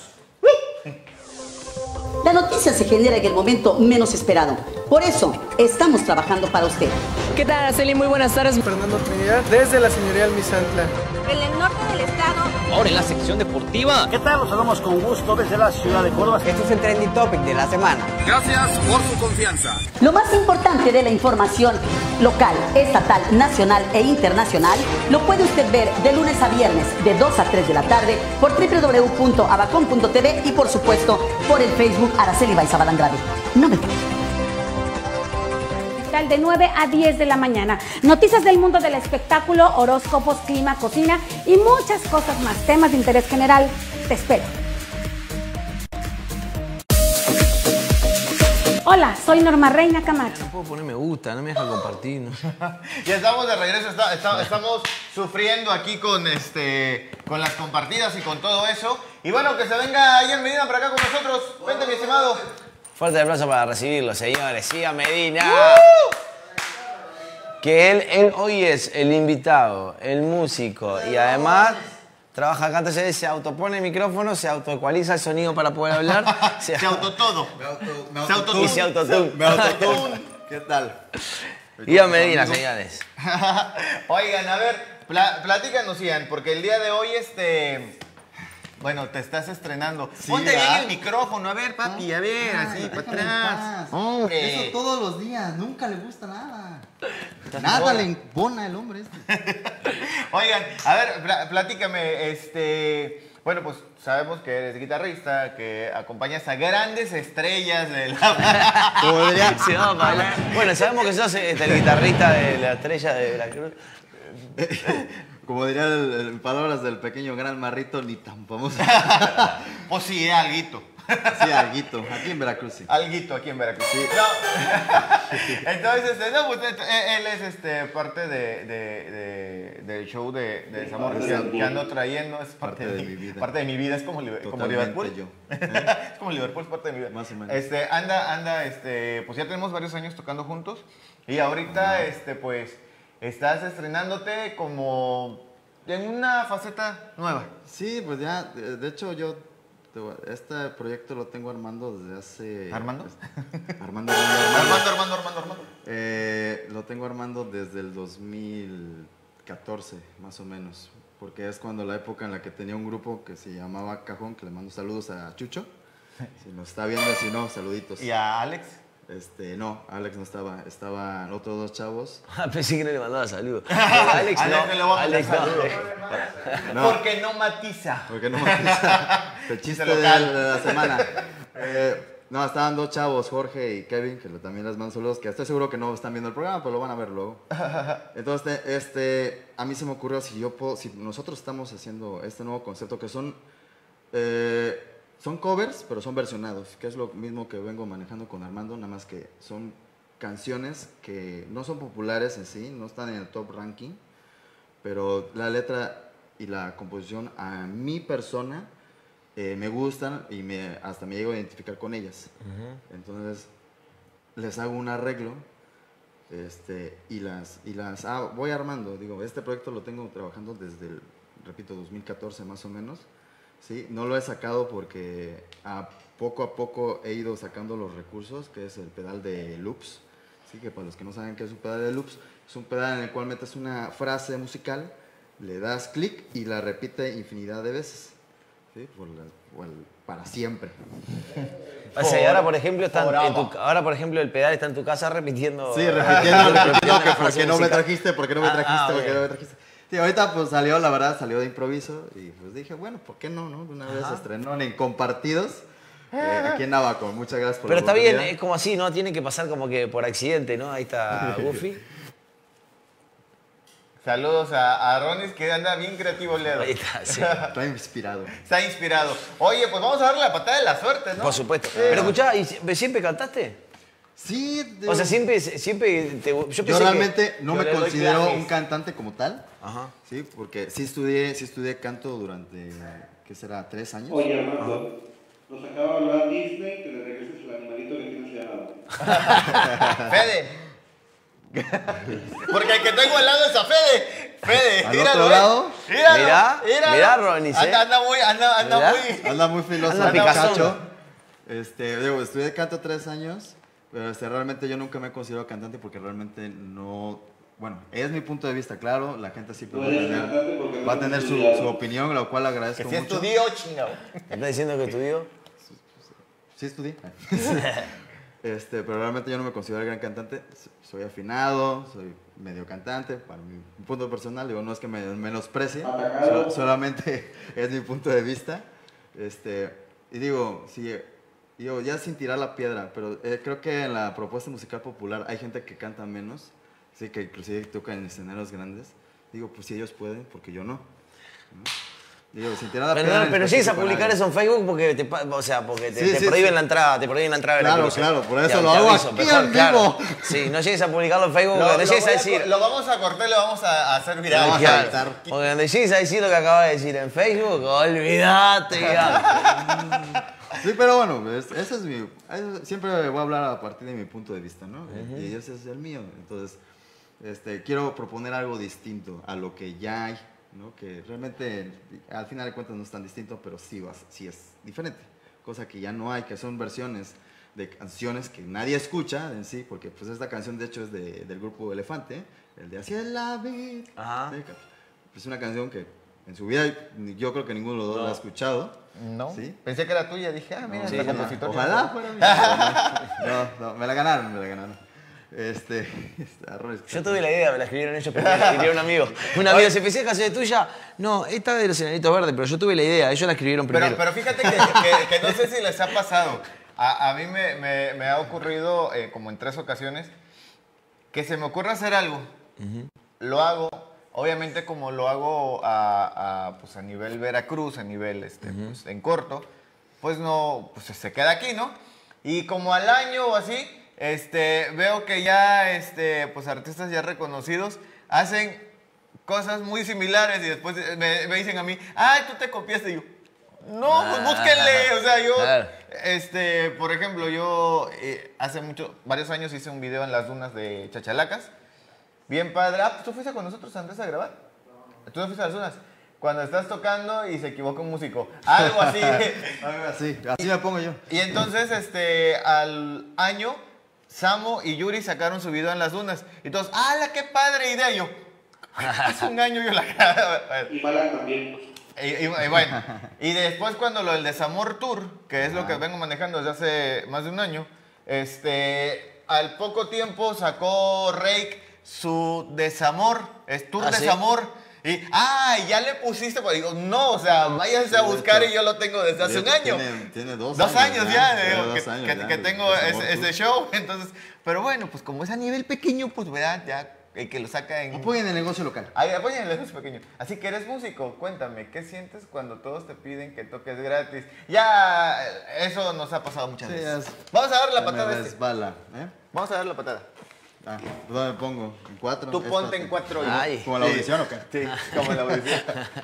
La noticia se genera en el momento menos esperado. Por eso, estamos trabajando para usted. ¿Qué tal, Araceli? Muy buenas tardes. Fernando Trinidad, desde la señorial Misantla. En el norte del estado. Ahora en la sección deportiva. ¿Qué tal? Los saludamos con gusto desde la ciudad de Córdoba. Este es el trending topic de la semana. Gracias por su confianza. Lo más importante de la información local, estatal, nacional e internacional lo puede usted ver de lunes a viernes de dos a tres de la tarde por doble u doble u doble u punto abacon punto t v y por supuesto por el Facebook Araceli Baiza Balangrave. No me De nueve a diez de la mañana. Noticias del mundo del espectáculo, horóscopos, clima, cocina y muchas cosas más. Temas de interés general. Te espero. Hola, soy Norma Reina Camacho. No puedo poner me gusta, no me deja compartir. ¿no? Ya estamos de regreso, está, está, estamos sufriendo aquí con, este, con las compartidas y con todo eso. Y bueno, que se venga Ian Medina para acá con nosotros. Vente, mi estimado. Fuerte aplauso para recibirlo, señores. Ian Medina. ¡Uh! Que él, él hoy es el invitado, el músico y además trabaja acá, entonces se autopone el micrófono, se autoecualiza el sonido para poder hablar. Se, se autotodo. Me auto, me se autotune. Y se autotune. Me autotune. ¿Qué tal? Ian Medina, señores. Oigan, a ver, pla platícanos, Ian, porque el día de hoy, este... Bueno, te estás estrenando. Sí, ponte bien el micrófono, a ver, papi, a ver, ah, así, para atrás. Hombre. Eso todos los días, nunca le gusta nada. Nada le impone el hombre este. Oigan, a ver, pl platícame, este... Bueno, pues sabemos que eres guitarrista, que acompañas a grandes estrellas de la... Como diría... sí, no, bueno, sabemos que sos este, el guitarrista de la estrella de Veracruz. Como diría el, el, palabras del pequeño gran Marrito, ni tan famoso. Pues sí, alguito. Sí, alguito. Aquí en Veracruz, sí. Alguito aquí en Veracruz. Sí. No. Entonces, este, no, pues, él es este, parte de, de, de, del show de, de Desamor que, que ando trayendo. Es parte, parte de, de mi vida. Parte de mi vida. Es como, como Liverpool. Yo. ¿Eh? Es como Liverpool, es parte de mi vida. Más o menos. Este, anda, anda, este, pues ya tenemos varios años tocando juntos. Y ahorita, este, pues... Estás estrenándote como en una faceta nueva. Sí, pues ya, de, de hecho yo, este proyecto lo tengo armando desde hace... ¿Armando? Pues, Armando, Armando, Armando. Armando, Armando, Armando, Armando. Eh, lo tengo armando desde el dos mil catorce, más o menos. Porque es cuando la época en la que tenía un grupo que se llamaba Cajón, que le mando saludos a Chucho. Si nos está viendo, si no, saluditos. ¿Y a Alex? Este, no, Alex no estaba, estaban otros dos chavos. Ah, pensé que no le mandaba saludos. Alex no, Alex no le va a Alex no. no. Porque no matiza. Porque no matiza. El chiste de, de la semana. Eh, no, estaban dos chavos, Jorge y Kevin, que también les mando saludos, que estoy seguro que no están viendo el programa, pero lo van a ver luego. Entonces, este, a mí se me ocurrió, si yo puedo, si nosotros estamos haciendo este nuevo concepto, que son... Eh, Son covers, pero son versionados, que es lo mismo que vengo manejando con Armando, nada más que son canciones que no son populares en sí, no están en el top ranking, pero la letra y la composición a mi persona eh, me gustan y me, hasta me llego a identificar con ellas. Uh-huh. Entonces les hago un arreglo este, y las, y las ah, voy armando. Digo, este proyecto lo tengo trabajando desde el, repito, dos mil catorce más o menos. Sí, no lo he sacado porque a poco a poco he ido sacando los recursos, que es el pedal de loops. Sí, que para los que no saben qué es un pedal de loops, es un pedal en el cual metes una frase musical, le das clic y la repite infinidad de veces. ¿Sí? Por la, por el, para siempre. O sea, y ahora por ejemplo está en tu, ahora por ejemplo el pedal está en tu casa repitiendo. Sí, repitiendo, repitiendo que por qué no me trajiste, por qué no me trajiste, ah, ah, por qué no me trajiste. Sí, ahorita pues salió, la verdad, salió de improviso y pues dije, bueno, ¿por qué no? no? Una Ajá. vez se estrenó en Compartidos, eh, aquí en Abaco. Muchas gracias por Pero la está bien, es como así, ¿no? Tiene que pasar como que por accidente, ¿no? Ahí está Goofy. Saludos a, a Ronis, que anda bien creativo el dedo. Ahí está, sí. Está inspirado. Está inspirado. Oye, pues vamos a darle la patada de la suerte, ¿no? Por supuesto. Eh, Pero escuchá, ¿y siempre cantaste? Sí. De... O sea, siempre, siempre te... Yo, yo realmente que... no yo me considero clases. un cantante como tal. Ajá. Sí, porque sí estudié, sí estudié canto durante, ¿qué será? ¿Tres años? Oye, Armando, nos acaba de hablar Disney que le regreses el animalito que tienes llamado. Fede. Porque el que tengo al lado es a Fede. Fede, ¿Al míralo, otro eh. lado? Míralo, Mirá, míralo. mirá, Ronis, Anda, eh. anda muy, anda, anda Mirá. muy. Anda muy filoso, Anda el picazón. muchacho. Este, digo, estudié canto tres años, pero este, realmente yo nunca me he considerado cantante porque realmente no... Bueno, es mi punto de vista, claro, la gente siempre va a tener, va a tener su, su opinión, lo cual agradezco Que si mucho. estudió, chingado. ¿Estás diciendo que estudió? Sí estudié. Este, pero realmente yo no me considero el gran cantante. Soy afinado, soy medio cantante, para mi punto personal. Digo, no es que me menosprecie, so, solamente es mi punto de vista. Este, y digo, sí, digo, ya sin tirar la piedra, pero eh, creo que en la propuesta musical popular hay gente que canta menos, sí, que inclusive toca en escenarios grandes. Digo, pues si ellos pueden, porque yo no. ¿no? Digo, sin tirar la pero piedra. no, pero llegues a publicar eso en Facebook porque te, o sea, porque te, Sí, te sí, prohíben sí. la entrada, te prohíben la entrada. Claro, de la claro, por eso te, lo te hago aviso, aquí mejor, en claro. vivo. Sí, no llegues a publicarlo en Facebook, Lo, porque lo llegues a voy a decir... co- lo vamos a cortar y lo vamos a, a hacer viral. Vamos a Claro, editar. porque cuando llegues a decir lo que acabas de decir en Facebook, olvídate. Ya. Sí, pero bueno, es- ese es mi... eso- siempre voy a hablar a partir de mi punto de vista, ¿no? Ujú. Y ese es el mío. Entonces, este, quiero proponer algo distinto a lo que ya hay, ¿no? Que realmente, al final de cuentas, no es tan distinto, pero sí, va, sí es diferente. Cosa que ya no hay, que son versiones de canciones que nadie escucha en sí, porque pues esta canción, de hecho, es de, del grupo Elefante, el de Así es la vida. Ajá. Sí, es una canción que en su vida yo creo que ninguno de los dos la ha escuchado. No, ¿Sí? pensé que era tuya. Dije, ah, mira, Sí, esta ya. compositora. Ojalá fuera mía. No, no, me la ganaron, me la ganaron. Este, este arroz. Yo tuve la idea, me la escribieron ellos primero, la escribió un amigo. Un amigo se pensé canción tuya. No, esta es de los Enanitos Verdes, pero yo tuve la idea, ellos la escribieron primero. Pero, pero fíjate que, que- que no sé si les ha pasado. A, a mí me, me- me ha ocurrido, eh, como en tres ocasiones, que se me ocurre hacer algo. Lo hago, obviamente como lo hago a, a, pues a nivel Veracruz, a nivel este, pues, en corto, pues no, pues se queda aquí, ¿no? Y como al año o así, este, veo que ya este, pues artistas ya reconocidos hacen cosas muy similares y después me, me dicen a mí, ay, tú te copiaste. Y yo, no, pues búsquenle. O sea, yo, Claro. este, por ejemplo, yo eh, hace mucho, varios años hice un video en las dunas de Chachalacas. Bien padre. Ah, pues tú fuiste con nosotros, Andrés, a grabar. Tú no fuiste a las dunas. Cuando estás tocando y se equivoca un músico. Algo así. Algo así, así me pongo yo. Y entonces, este, al año, Samo y Yuri sacaron su video en las dunas. Y todos, ¡hala, qué padre idea! Y yo, hace un año yo la grabé. Y Mala también. Y, y- y bueno, y después cuando lo del Desamor Tour, que es lo que vengo manejando desde hace más de un año, este, al poco tiempo sacó Rake su Desamor, es Tour ¿Ah, sí? Desamor. Y, ah, ya le pusiste, pues digo, no, o sea, váyanse Sí, a de buscar hecho. y yo lo tengo desde hace De un hecho, año. Tiene, tiene dos, Dos años ya, tiene digo, dos que, años que- ya, que de- tengo de ese, Sabor ese Tour. show, entonces, pero bueno, pues como es a nivel pequeño, pues verdad, ya el que lo saca en... Apoyen el negocio local. Ay, apoyen el negocio pequeño. Así que eres músico, cuéntame, ¿qué sientes cuando todos te piden que toques gratis? Ya, eso nos ha pasado muchas Sí, veces. es- Vamos a dar la se patada. me a este. resbala, ¿eh? Vamos a dar la patada. Ah, ¿dónde me pongo? ¿En cuatro? Tú ¿Es ponte cuatro? en cuatro. y- Ay. ¿Como la Sí. audición o qué? Sí, como la audición.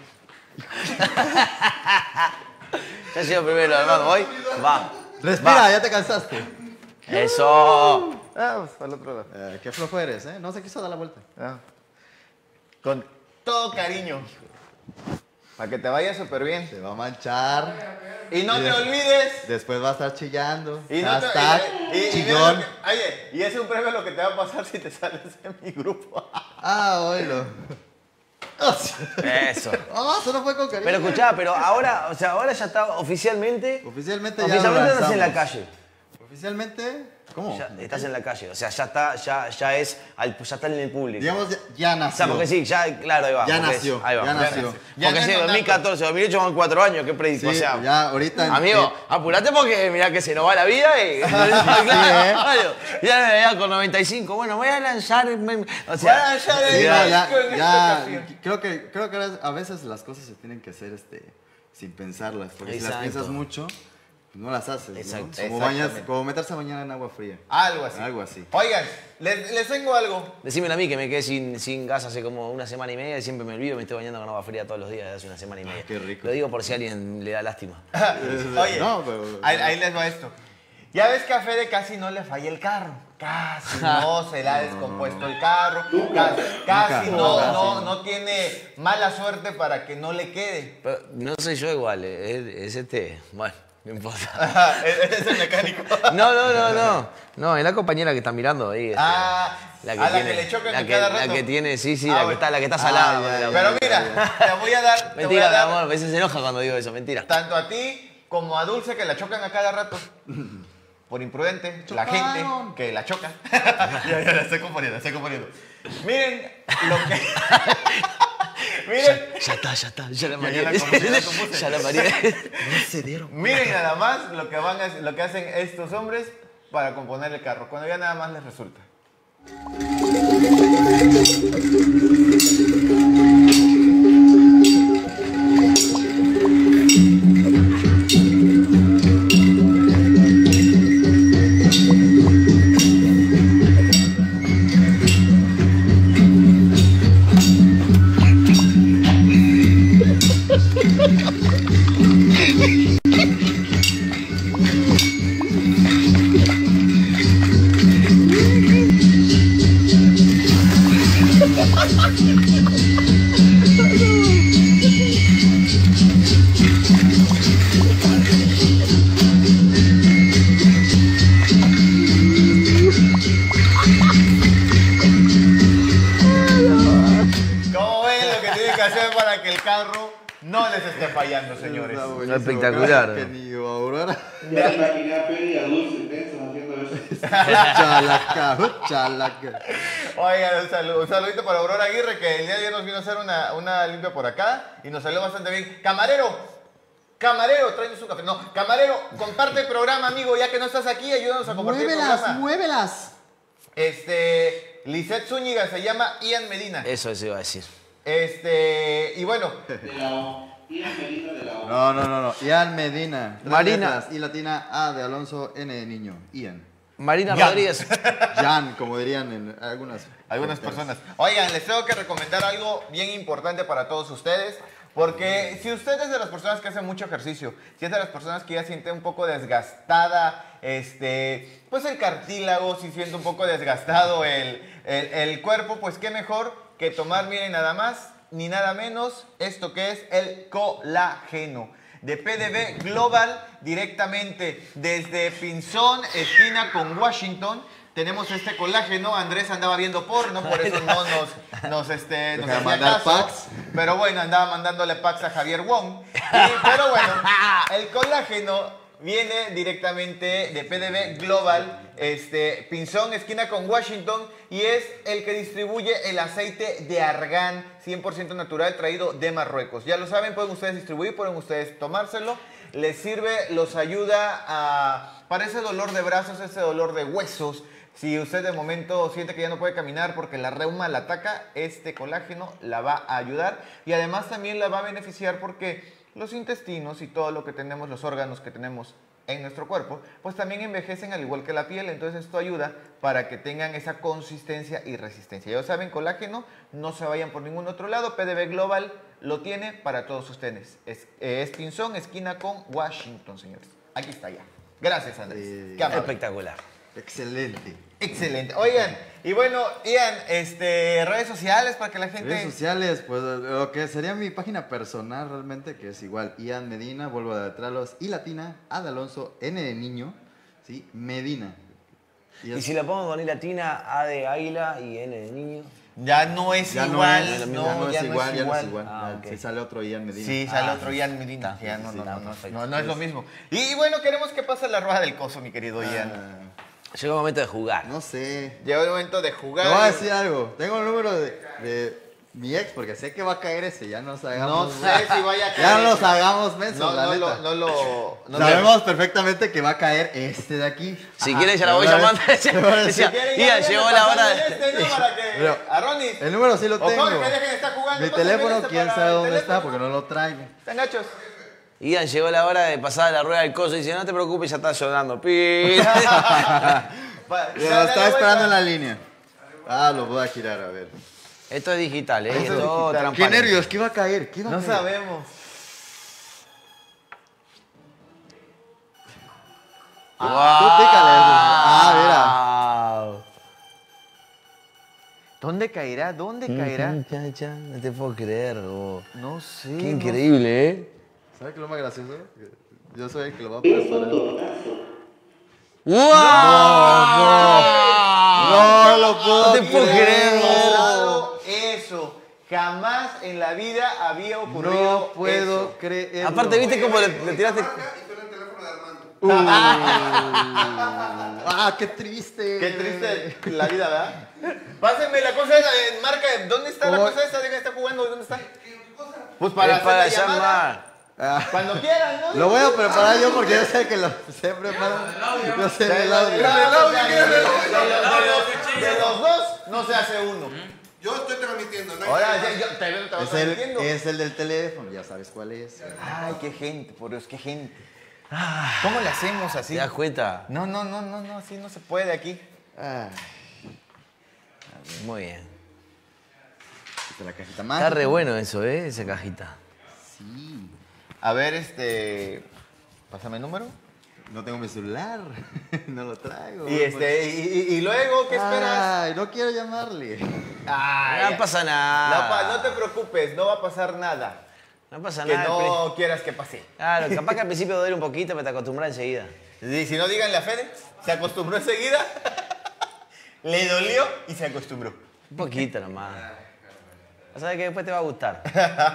Ya ha sido primero, hermano, hoy va. Respira, Va. ya te cansaste. Eso. Ah, pues al otro lado. Eh, qué flojo eres, ¿eh? No se quiso dar la vuelta. Ah. Con todo cariño. Para que te vaya súper bien. Se va a manchar. Y no Y te de- olvides. Después va a estar chillando. Y no te, Hashtag y- y- y mira chillón. lo que- oye, y ese es un premio lo que te va a pasar si te sales en mi grupo. Ah, oílo. Eso. Ah, eso no fue con cariño. Pero escuchá, pero ahora, o sea, ahora ya está oficialmente. Oficialmente ya Oficialmente lo estás en la lanzamos. calle. Oficialmente, ¿cómo? Ya estás en la calle, o sea, ya está, ya, ya es, al- ya está en el público. Digamos, ya, ya nació. O sea, porque sí, ya, claro, ahí va. Ya porque nació, es- ahí va, ya porque- nació. Ya Porque no sí, es dos mil catorce, dos mil ocho son cuatro años, qué predico, Sí, o sea. ya ahorita... en- Amigo, eh, apurate porque mirá que se nos va la vida y... Claro, ya, ya con noventa y cinco, bueno, voy a lanzar... me- O sea, Voy a lanzar el- Sí, no, ya, con esta ya, ocasión. creo que, creo que a veces las cosas se tienen que hacer este, sin pensarlas, porque si las Exacto. piensas mucho, pues no las haces, ¿no? Exacto. Como, bañas- Exactamente. como meterse a bañar en agua fría. Algo así. Algo así. Oigan, les, les tengo algo. Decímelo a mí que me quedé sin, sin gas hace como una semana y media y siempre me olvido, me estoy bañando con agua fría todos los días desde hace una semana y media. Qué rico. Lo digo por si a alguien le da lástima. Oye, No, pero- ahí, ahí les va esto. Ya ves que a Fede casi no le falla el carro. Casi no se le ha descompuesto el carro. Casi, casi Nunca. no, Nunca. no, no tiene mala suerte para que no le quede. Pero no soy yo igual, es, es este... Bueno, no importa. es, es el mecánico. No, no, no, no. No, es la compañera que está mirando ahí. este, Ah, a la que le chocan la en que, cada la rato. que tiene, sí, sí, Ah, la, que bueno. está, la que está Ah, salada. ya, con ya, el Pero agua. mira, te voy a dar. te voy Mentira, a mi dar amor, a veces se enoja cuando digo eso, mentira. tanto a ti como a Dulce que la chocan a cada rato. Por imprudente, la gente Chocaron. que la choca. ya, ya, la estoy componiendo, la estoy componiendo. Miren lo que. Miren. Ya está, ya está, ya la Ya, mareé. ya la compuse, ya la compuse. Ya la mareé. Se dieron. Miren nada más lo que, van a- lo que hacen estos hombres para componer el carro, cuando ya nada más les resulta. ¿Cómo ven lo que tienen que hacer para que el carro no les esté fallando, señores? Está buenísimo. Espectacular. Creo que ni Aurora. Ya me imaginé a Fede y a Dulce intensos haciendo eso. Chalaca, chalaca. Oigan, un, saludo, un saludito para Aurora Aguirre, que el día de ayer nos vino a hacer una, una limpia por acá y nos salió bastante bien. Camarero, camarero, tráenos un café. No, camarero, comparte el programa, amigo, ya que no estás aquí, ayúdanos a compartir el Muévelas, programa. muévelas. Este, Lisette Zúñiga se llama Ian Medina. Eso, eso iba a decir. Este, y bueno, De la O. Ian Medina de la O. No, no, no, no. Ian Medina. Tres Marina. letras, I latina, A de Alonso, N de niño. Ian. Marina Ya. Rodríguez. Jan, como dirían en algunas. algunas personas. Oigan, les tengo que recomendar algo bien importante para todos ustedes. Porque si usted es de las personas que hacen mucho ejercicio, si es de las personas que ya siente un poco desgastada, este, pues el cartílago, si siente un poco desgastado el, el, el cuerpo, pues qué mejor que tomar, miren, nada más ni nada menos, esto que es el colágeno. De P D B Global, directamente desde Pinzón, esquina con Washington. Tenemos este colágeno. Andrés andaba viendo porno, por eso no nos, nos, este, nos Deja de hacía mandar caso. packs. Pero bueno, andaba mandándole packs a Javier Wong. Y- pero bueno, el colágeno viene directamente de P D B Global, este, Pinzón, esquina con Washington, y es el que distribuye el aceite de argán cien por ciento natural traído de Marruecos. Ya lo saben, pueden ustedes distribuir, pueden ustedes tomárselo. Les sirve, los ayuda a, para ese dolor de brazos, ese dolor de huesos. Si usted de momento siente que ya no puede caminar porque la reuma la ataca, este colágeno la va a ayudar y además también la va a beneficiar porque los intestinos y todo lo que tenemos, los órganos que tenemos en nuestro cuerpo, pues también envejecen al igual que la piel. Entonces esto ayuda para que tengan esa consistencia y resistencia. Ya saben, colágeno, no se vayan por ningún otro lado. P D B Global lo tiene para todos ustedes. Es, eh, es Pinzón, esquina con Washington, señores. Aquí está ya. Gracias, Andrés. Eh, Qué amable. Espectacular. Excelente. Excelente. Oigan, y bueno, Ian, este, redes sociales para que la gente... Redes sociales, pues lo que sería mi página personal realmente, que es igual, Ian Medina, vuelvo a detrás, I latina, A de Alonso, N de niño, ¿sí? Medina. Y si la pongo con I latina, A de águila y N de niño. Ya no es Ya igual. no es, No, ya no ya es no igual, es ya no igual. es igual. Ah, Ya, ok. Si sale otro Ian Medina. Sí, sale Ah, otro Ian Medina. Ya, no, sí, no, está no, no, perfecto. no, no es lo mismo. Y bueno, queremos que pase la rueda del coso, mi querido Ian. Llegó el momento de jugar. No sé. Llegó el momento de jugar. Te voy a decir algo. Tengo el número de, de mi ex porque sé que va a caer ese. Ya nos No hagamos. sé si vaya a caer. Ya no ese. nos hagamos mensos, No, la no, neta. lo, no lo. No Sabemos perfectamente que va a caer este de aquí. Si Ajá. quieres ya la voy Pero llamando. bueno, Decía, decía, Si quieren, Ian, ya llegó vayan la hora pasando de... este, ¿no? Para que Pero a Ronnie. el número sí lo O tengo. Jorge, dejen de estar jugando. Mi Pásenme teléfono, este quién para sabe el dónde está teléfono. porque no lo traigo. Están gachos. Ian, llegó la hora de pasar la rueda del coso y dice, no te preocupes, ya está sonando. Pi. Pa- Ya dale lo está vuelta. esperando en la línea. Ah, lo voy a girar, a ver. Esto es digital, ¿eh? Esto es Esto digital. Qué transparente. nervios, ¿qué iba a caer? ¿Qué iba a No caer? sabemos. Tú pícale eso. Ah, Wow. ¿Dónde caerá? ¿Dónde caerá? Cha, cha, no te puedo creer, vos. No sé. Qué no increíble, ¿eh? mira. ¿Sabes qué es lo más gracioso? Yo soy el que lo va a preparar. ¡Wow! No lo puedo No te puedo creer. pasado eso. Jamás en la vida había ocurrido No puedo eso. creer. Aparte, ¿viste cómo le, le tiraste? Ah, qué triste. Qué triste la vida, ¿verdad? Pásenme la cosa esa, eh, marca, ¿dónde está la ¿Cómo? cosa esa? ¿Dónde está jugando? ¿Dónde está? Pues para, Es para hacer la llamada. llamar. Ah, Cuando quieran, ¿no? lo voy a preparar yo porque yo sé que lo sé preparar. Yo sé De el los- audio. de los- de los- de los dos no se hace uno. Yo estoy transmitiendo, ¿no? Ahora, ya- yo te veo Es el, transmitiendo. es el del teléfono, ya sabes cuál es. Ay, qué gente, por Dios, qué gente. ¿Cómo le hacemos así? ¿Te das cuenta? No, no, no, no, no, así no se puede aquí. Ah, Muy bien. esta es la cajita Está mágica. re bueno eso, ¿eh? Esa cajita. Sí. A ver, este. Pásame el número. No tengo mi celular. No lo traigo. Y este, y, y- y luego, ¿qué esperas? Ay, no quiero llamarle. Ay, No pasa nada. No, pa- no te preocupes, no va a pasar nada. No pasa Que nada. no quieras que pase. Claro, capaz que al principio duele un poquito, pero te acostumbras enseguida. Y si no, díganle a Fede, se acostumbró enseguida, le dolió y se acostumbró. Un poquito nomás. Vas a ver que después te va a gustar.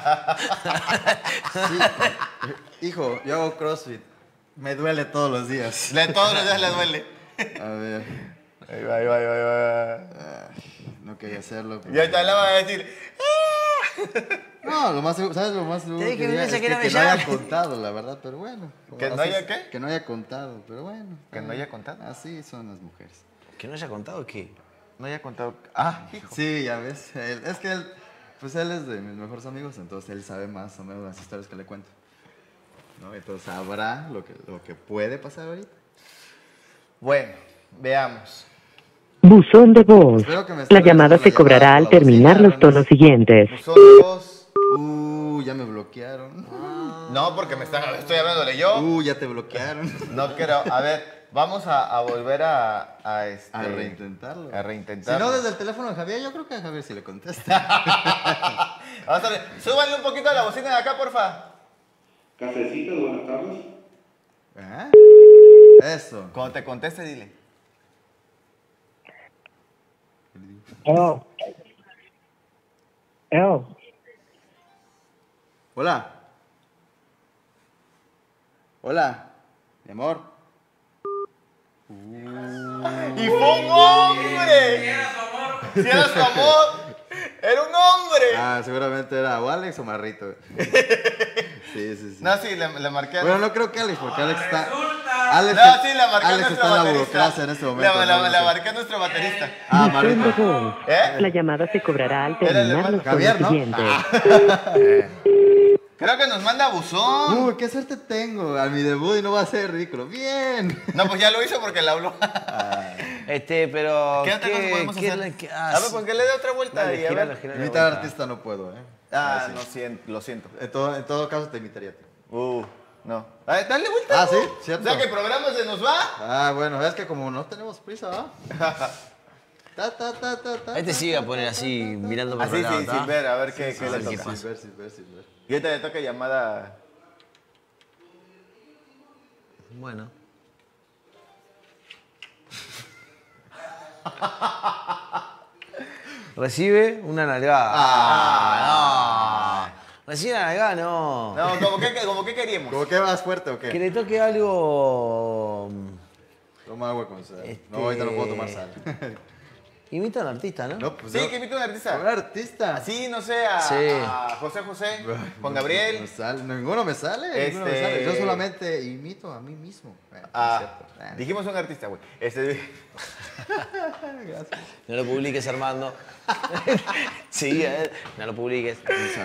Sí. Hijo, yo hago CrossFit. Me duele todos los días. Le, todos los días le duele. A ver. Ahí va, ahí va, ahí va, ahí va. Ay, no quería hacerlo. pero- Y ahorita le va a decir, No, lo más seguro, ¿sabes lo más seguro? Te dije que mil diga? veces Es que que, no me que no haya llames. contado, la verdad, pero bueno. ¿Que no Así haya es, qué? Que no haya contado, pero bueno. ¿Que no haya contado? Así son las mujeres. ¿Que no haya contado qué? no haya contado. Ah, hijo. Sí, ya ves. él- es que él, pues él es de mis mejores amigos, entonces él sabe más o menos las historias que le cuento. ¿No? Entonces sabrá lo que, lo que puede pasar ahorita. Bueno, veamos. Buzón de voz. Espero que me La esté llamada regresando se la cobrará llamada al por la terminar bocina, los tonos Ronis. siguientes. Buzón de voz. Uh, ya me bloquearon. No, porque me están, estoy hablándole yo. Uh, ya te bloquearon. No quiero. A ver, vamos a, a volver a, a, este, A reintentarlo. A Si reintentarlo. no, desde el teléfono de Javier, yo creo que a Javier sí le contesta. Vamos a ver. Súbanle un poquito a la bocina de acá, porfa. Cafecitos, buenas tardes. ¿Ah? Eso. Cuando te conteste, dile. Oh. Oh. Hola. Hola. Mi amor. ¡Y fue un hombre! Si era su amor, era un hombre. Ah, seguramente era o Alex o Marrito. Sí, sí, sí. No, sí, le, le marqué a... Bueno, no creo que Alex, porque Alex está... Alex, No, sí, la marqué a Alex nuestro está en la baterista. burocracia en este momento. La, la, ¿no? la Sí. marqué a nuestro baterista. Ah, Buzón de Marrito. voz. ¿Eh? La llamada se cobrará al Era el terminar hermano los Javier, tonos ¿no? siguientes. Creo que nos manda buzón. Uy, qué suerte tengo. A mi debut y no va a ser ridículo. Bien. No, pues ya lo hizo porque le habló. Este, pero... ¿Qué otra cosa podemos qué- hacer? qué- ah, A ver, pues que le dé otra vuelta Dale, y a gíralo, ver. gíralo de Imitar vuelta. artista no puedo, ¿eh? Ah, sí. no siento, lo siento. En todo, en todo caso te imitaría a ti. Uh, no. A ver, dale vuelta. Ah, ¿no? ¿sí? ¿Cierto? O sea que el programa se nos va. Ah, bueno, es que como no tenemos prisa, ¿va? Ta, ta, ta, ta, ta, Este ta, sí va a ta, poner ta, así, ta, ta. mirando para Así, otro lado, sí, ¿tá? sin ver, a ver qué, Sí, qué sí, le sí, toca. sin ver, sin ver, sin ver. Y ahorita le toca llamada. Bueno. Recibe una nalgada. Ah, no. Recibe una nalgada, no. No, ¿cómo que, como que queríamos? ¿Cómo que más fuerte o qué? Que le toque algo... Toma agua con sal. Este- No, ahorita no puedo tomar sal. Imita a un artista, ¿no? No, pues Sí, yo- que invita a un artista. ¿Un artista? Así, no sé, a, Sí. a José José, Juan Gabriel. No sale, ninguno me sale, ninguno me Este- sale. Yo solamente imito a mí mismo. Eh, no es Ah, cierto. Eh, dijimos un artista, güey. Este, No lo publiques, Armando. Sí, eh, no lo publiques.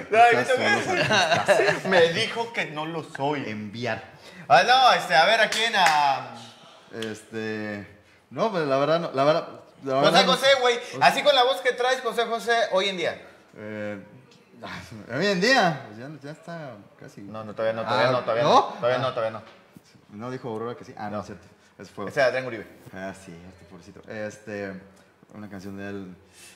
me dijo que no lo soy. Enviar. Ah, no, este, a ver, ¿a quién? A Este. No, pues la verdad, no, la verdad. la José verdad no- José, güey. Así con la voz que traes, José José, hoy en día. Eh, hoy en día, pues ya, ya está casi. No, no, todavía no, todavía Ah, no, todavía no. ¿no? Todavía no, Ah. todavía no. No dijo Aurora que sí. Ah, no, es cierto. Eso fue. Ese es Adrián Uribe. Ah, sí, este pobrecito. Este. Una canción de él.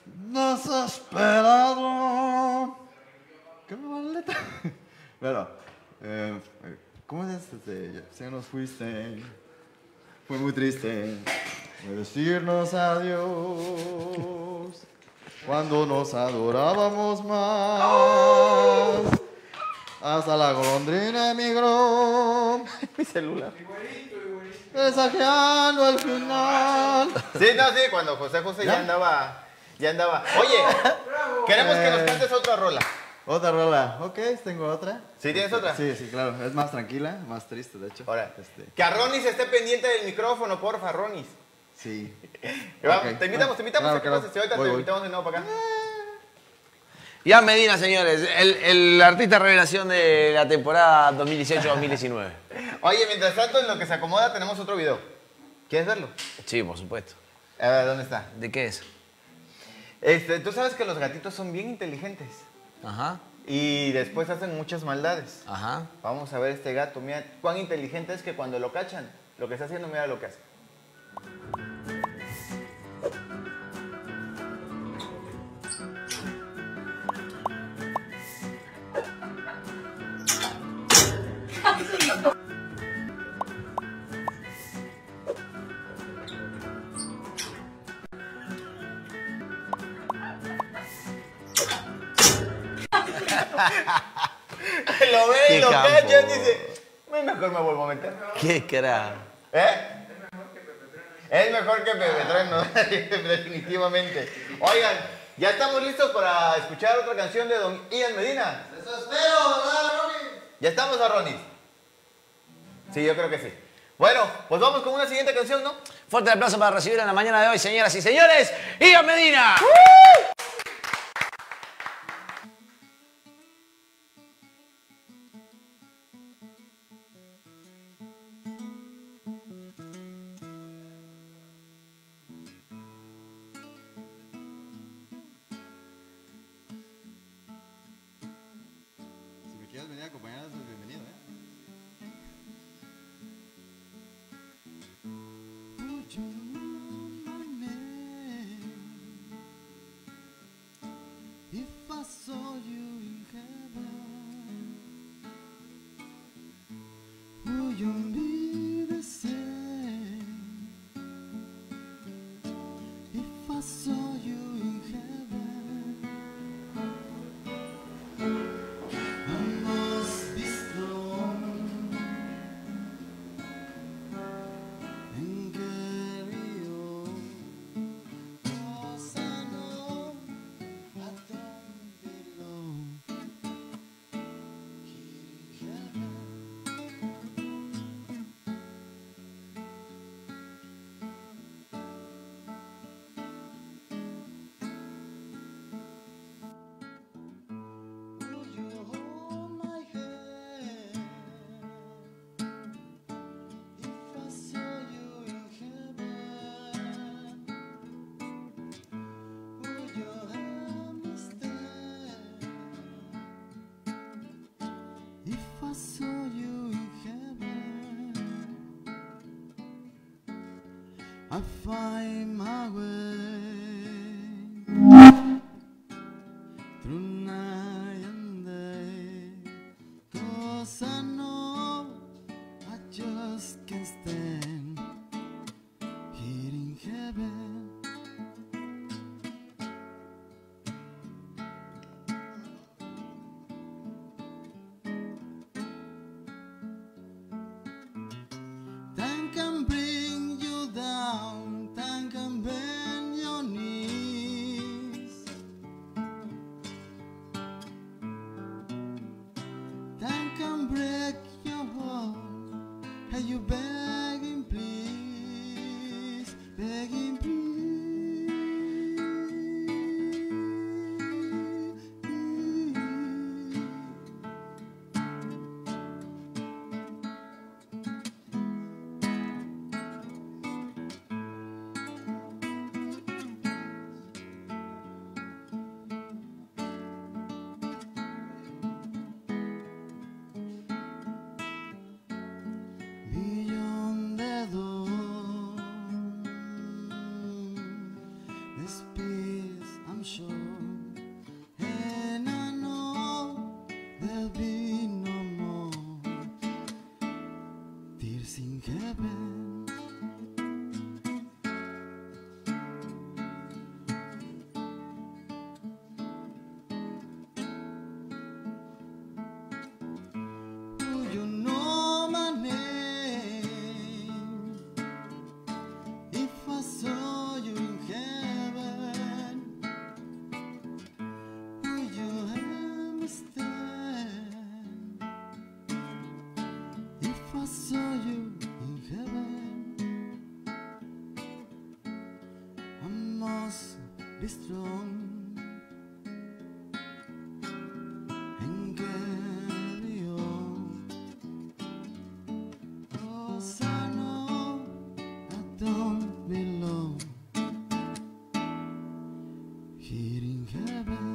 Desesperado. ¿Qué me va la letra? Bueno, eh, ¿cómo es este? Se nos fuiste. Fue muy triste decirnos adiós cuando nos adorábamos más. Hasta la golondrina emigró. Mi celular. Desafiando al final. Sí, no, sí, cuando José José ya, ¿Ya? andaba. Ya andaba. Oye, queremos que nos Eh. cantes otra rola. Otra rola. Ok, tengo otra. ¿Sí tienes otra? Sí, sí, claro. Es más tranquila, más triste, de hecho. Ahora, Este, que a Ronis esté pendiente del micrófono, porfa, Ronis. sí. Va, Ok. Te invitamos, te invitamos Claro, a que claro. pases. Si ahorita Voy, te voy. invitamos de nuevo para acá. Ian Medina, señores, el, el artista revelación de la temporada dos mil dieciocho dos mil diecinueve. Oye, mientras tanto, en lo que se acomoda, tenemos otro video. ¿Quieres verlo? Sí, por supuesto. A ver, ¿dónde está? ¿De qué es? Este, tú sabes que los gatitos son bien inteligentes. Ajá, Y después hacen muchas maldades. ajá. Vamos a ver este gato. Mira cuán inteligente es que cuando lo cachan, lo que está haciendo, mira lo que hace. Lo ve Qué y lo campo. cacha y dice, "Ay, mejor me vuelvo a meter. ¿Qué carajo? ¿Eh? Es mejor que Pepe Trueno, definitivamente. Oigan, ya estamos listos para escuchar otra canción de don Ian Medina. Eso espero, ¿verdad, Ronnie? ¿Ya estamos, a Ronis? Sí, yo creo que sí. Bueno, pues vamos con una siguiente canción, ¿no? Fuerte el aplauso para recibir en la mañana de hoy, señoras y señores, Ian Medina. Si me quieres venir a acompañar, soy bienvenido, ¿eh? Would you know my name if I saw you in heaven? Would you be the same if I saw you in heaven? I must be strong and carry on, 'cause I know I don't belong here in heaven. Would you hold my hand if I saw you in heaven? Would you help me stand if I saw you in heaven? I find my way through night and day, 'cause I know I just can't stand here in heaven. begging please. Beyond the door, this peace I'm sure, and I know there'll be no more tears in heaven. Do you know my name? If I saw you in heaven, would you understand? If I saw you in heaven, I must be strong and carry on. 'Cause I know I don't belong here in heaven.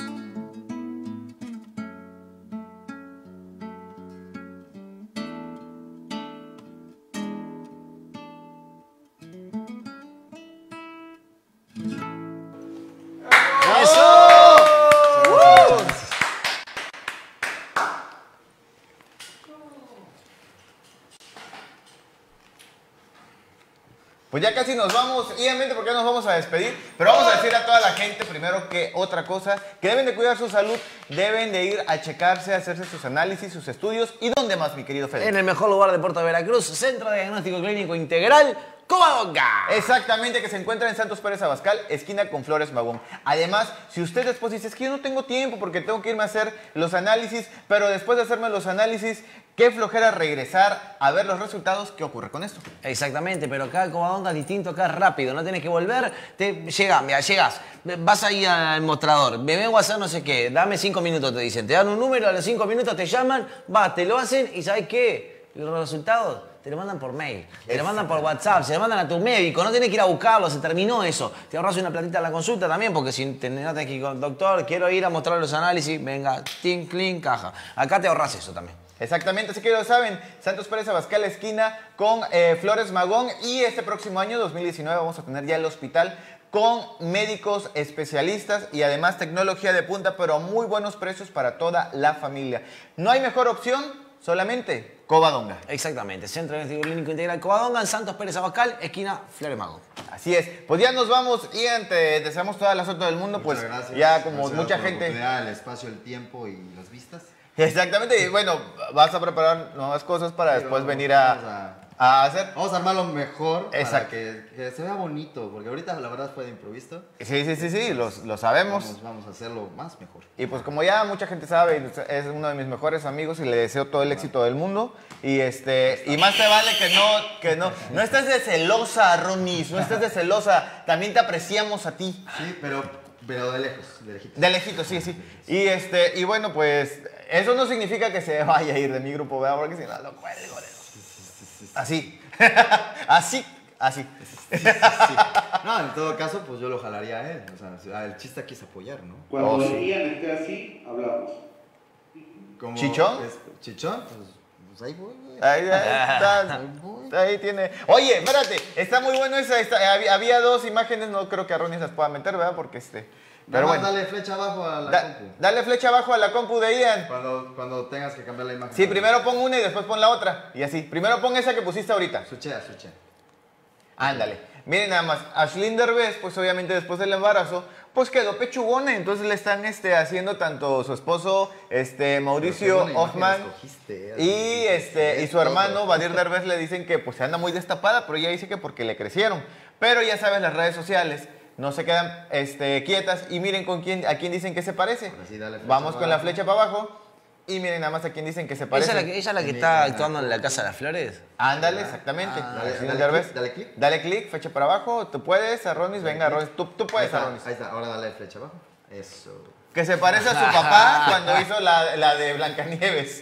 Pues ya casi nos vamos, y obviamente porque nos vamos a despedir, pero vamos a decir a toda la gente primero que otra cosa, que deben de cuidar su salud, deben de ir a checarse, a hacerse sus análisis, sus estudios. ¿Y dónde más, mi querido Fede? En el mejor lugar de Puerto Veracruz, Centro de Diagnóstico Clínico Integral, Covadonga. Exactamente, que se encuentra en Santos Pérez Abascal, esquina con Flores Magón. Además, si usted después dice, es que yo no tengo tiempo porque tengo que irme a hacer los análisis, pero después de hacerme los análisis, qué flojera regresar a ver los resultados, ¿qué ocurre con esto? Exactamente, pero acá Covadonga es distinto, acá es rápido, no tenés que volver, te llegás, mira, llegás, vas ahí al mostrador, me vengo a hacer no sé qué, dame cinco minutos, te dicen, te dan un número, a los cinco minutos te llaman, vas, te lo hacen y ¿sabes qué? Los resultados te lo mandan por mail, te lo mandan por WhatsApp, se lo mandan a tu médico, no tenés que ir a buscarlo, se terminó eso. Te ahorras una platita en la consulta también, porque si te, no tenés que ir con doctor, quiero ir a mostrar los análisis, venga, tin, clean, caja. Acá te ahorras eso también. Exactamente, así que ya lo saben, Santos Pérez Abascal, esquina con eh, Flores Magón, y este próximo año, dos mil diecinueve, vamos a tener ya el hospital con médicos especialistas y además tecnología de punta, pero a muy buenos precios para toda la familia. No hay mejor opción, solamente Covadonga. Exactamente, Centro de Diagnóstico Clínico Integral Covadonga, en Santos Pérez Abascal, esquina Flores Magón. Así es, pues ya nos vamos y te deseamos toda la suerte del mundo, pues gracias. ya como Gracias mucha por la gente... oportunidad, el espacio, el tiempo y las vistas. Exactamente, y bueno, vas a preparar nuevas cosas para Sí, después vamos, venir a, vamos a, a hacer. Vamos a armarlo mejor Exacto. para que, que se vea bonito, porque ahorita la verdad fue de improviso. Sí, sí, sí, sí, lo, lo sabemos. Vamos, vamos a hacerlo más mejor. Y pues como ya mucha gente sabe, es uno de mis mejores amigos y le deseo todo el éxito del mundo. Y este y más te vale que no, que no, no estés de celosa, Ronis, no estés de celosa, también te apreciamos a ti. Sí, pero, pero de lejos, de lejitos. De lejitos, sí, sí. Y este, y bueno, pues eso no significa que se vaya a ir de mi grupo, ¿verdad? Porque si no, lo cuelgo. Así. Así. Así. Sí, sí. No, en todo caso, pues yo lo jalaría a él. O sea, el chiste aquí es apoyar, ¿no? Cuando Oh, el sí. Ian esté así, hablamos. Como ¿Chichón? es- ¿Chichón? Pues, pues ahí voy, güey. Ahí, ahí está. Ahí tiene. Oye, espérate, está muy bueno esa. está- había, había dos imágenes, no creo que a Ronnie las pueda meter, ¿verdad? Porque este. Pero Nada más bueno. dale flecha abajo a la Da- compu. dale flecha abajo a la compu de Ian. Cuando, cuando tengas que cambiar la imagen. Sí, primero pon una y después pon la otra. Y así. Primero pon esa que pusiste ahorita. Suchea, suchea. Ándale. Miren nada más. Ashlyn Derbez, pues obviamente después del embarazo, pues quedó pechugona. Entonces le están este, haciendo tanto su esposo, este, Mauricio Pero qué buena imagen Hoffman, escogiste, y, así, este, y su todo. hermano, Badir Derbez, le dicen que pues se anda muy destapada, pero ella dice que porque le crecieron. Pero ya sabes, las redes sociales no se quedan este, quietas. Y miren con quién, a quién dicen que se parece. Ahora sí, dale flecha Vamos para con la abajo. flecha para abajo. Y miren nada más a quién dicen que se parece. ¿Ella es la que, ella es la que está actuando en La Casa de las Flores? Ándale, exactamente. Ah, dale, Así, dale Derbez. clic, dale clic. Dale clic, flecha para abajo. Tú puedes, Arronis. Venga, Arronis. Tú, tú Ahí puedes, está, Arronis. ahí está, ahora dale flecha abajo. Eso. Que se parece a su papá cuando hizo la, la de Blancanieves.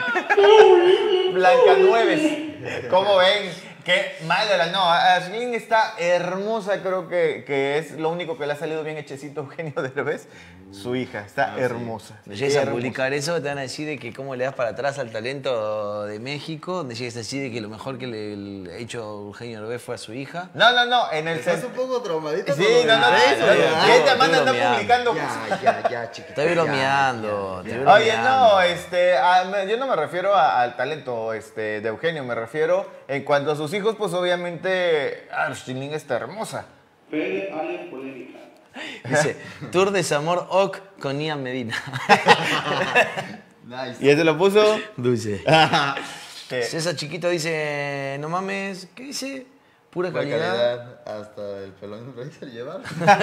Blancanieves. ¿Cómo ven? Qué mal de la... No, Ashlyn está hermosa, creo que, que es lo único que le ha salido bien hechecito a Eugenio Derbez. Su hija, está Ah, sí. hermosa. Donde llegues a Hermosa. publicar eso, te van a decir de que cómo le das para atrás al talento de México, donde llegues a decir de que lo mejor que le, le ha hecho Eugenio Derbez fue a su hija. No, no, no, en el... Estás un poco traumadito. Sí, no, no, no. ¿Quién te manda a andar bromeando. publicando? Ya, ya, ya, chiquito. Estoy bromeando, estoy Oye, bromeando. no, este, a- me- yo no me refiero a- al talento este, de Eugenio, me refiero en cuanto a sus hijos, pues obviamente Ashlyn está hermosa. Fede Allen Polémica. Dice, Tour de Desamor Oc con Ian Medina. Nice. ¿Y ese lo puso? Dulce. ¿Qué? César Chiquito dice, no mames, ¿qué dice? Pura Pura calidad. calidad. Hasta el pelón lo hice llevar.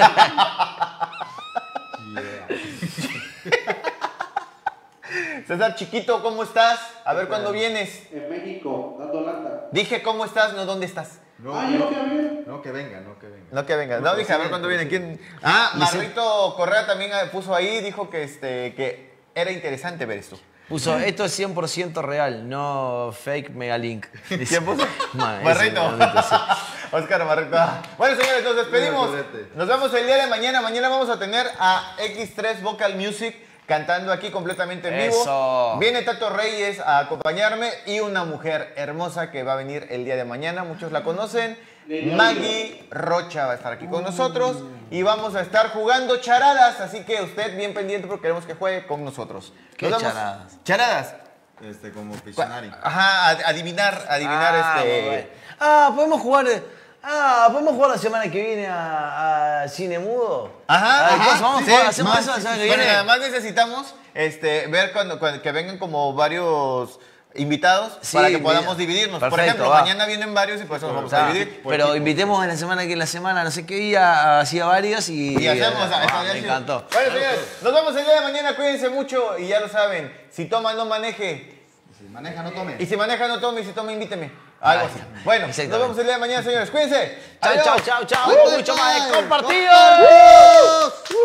César Chiquito, ¿cómo estás? A ver cuándo vienes. En México, dando lata. Dije, ¿cómo estás? No, ¿dónde estás? No, Ah, yo lo fui a ver. no, que venga, no, que venga. No que venga. No, dije, a ver cuándo viene. ¿Quién? Ah, Marrito Correa también puso ahí, dijo que, este, que era interesante ver esto. Puso, esto es cien por ciento real, no fake megalink. Dice. ¿Quién puso? Ma, ese Barreto. Barreto, sí. Oscar Barreto. Ah. Bueno, señores, nos despedimos. Nos vemos el día de mañana. Mañana vamos a tener a equis tres Vocal Music cantando aquí completamente en vivo. Eso. Viene Tato Reyes a acompañarme y una mujer hermosa que va a venir el día de mañana. Muchos la conocen. Maggie Rocha va a estar aquí con nosotros y vamos a estar jugando charadas. Así que usted bien pendiente porque queremos que juegue con nosotros. ¿Qué Nos vemos. charadas? Charadas. Este, como Pictionary. Ajá, ad- adivinar, adivinar Ah, este. bueno. Ah, podemos jugar. Ah, podemos jugar la semana que viene a, a Cine Mudo. Ajá, Ah, ajá, entonces vamos sí, a jugar, sí, hacemos más, eso la semana que bueno, viene. nada más necesitamos este, ver cuando, cuando- que vengan como varios invitados Sí, para que mira. podamos dividirnos. Por Perfecto, ejemplo, va. mañana vienen varios y por eso nos vamos O sea, a dividir. pero invitemos en la semana que en la semana, no sé qué día, hacía varios y. Y hacemos, ah, eso ya me sí. encantó. Bueno, señores, nos vemos el día de mañana. Cuídense mucho y ya lo saben. Si toma, no maneje. Si maneja, no tome. Y si maneja, no tome. Y si toma, invíteme. Algo así. Bueno, nos Exactamente. vemos el día de mañana, señores. Cuídense. Chao, Adiós. chao, chao, chao. Cuídense. Mucho más de compartido. ¡Adiós!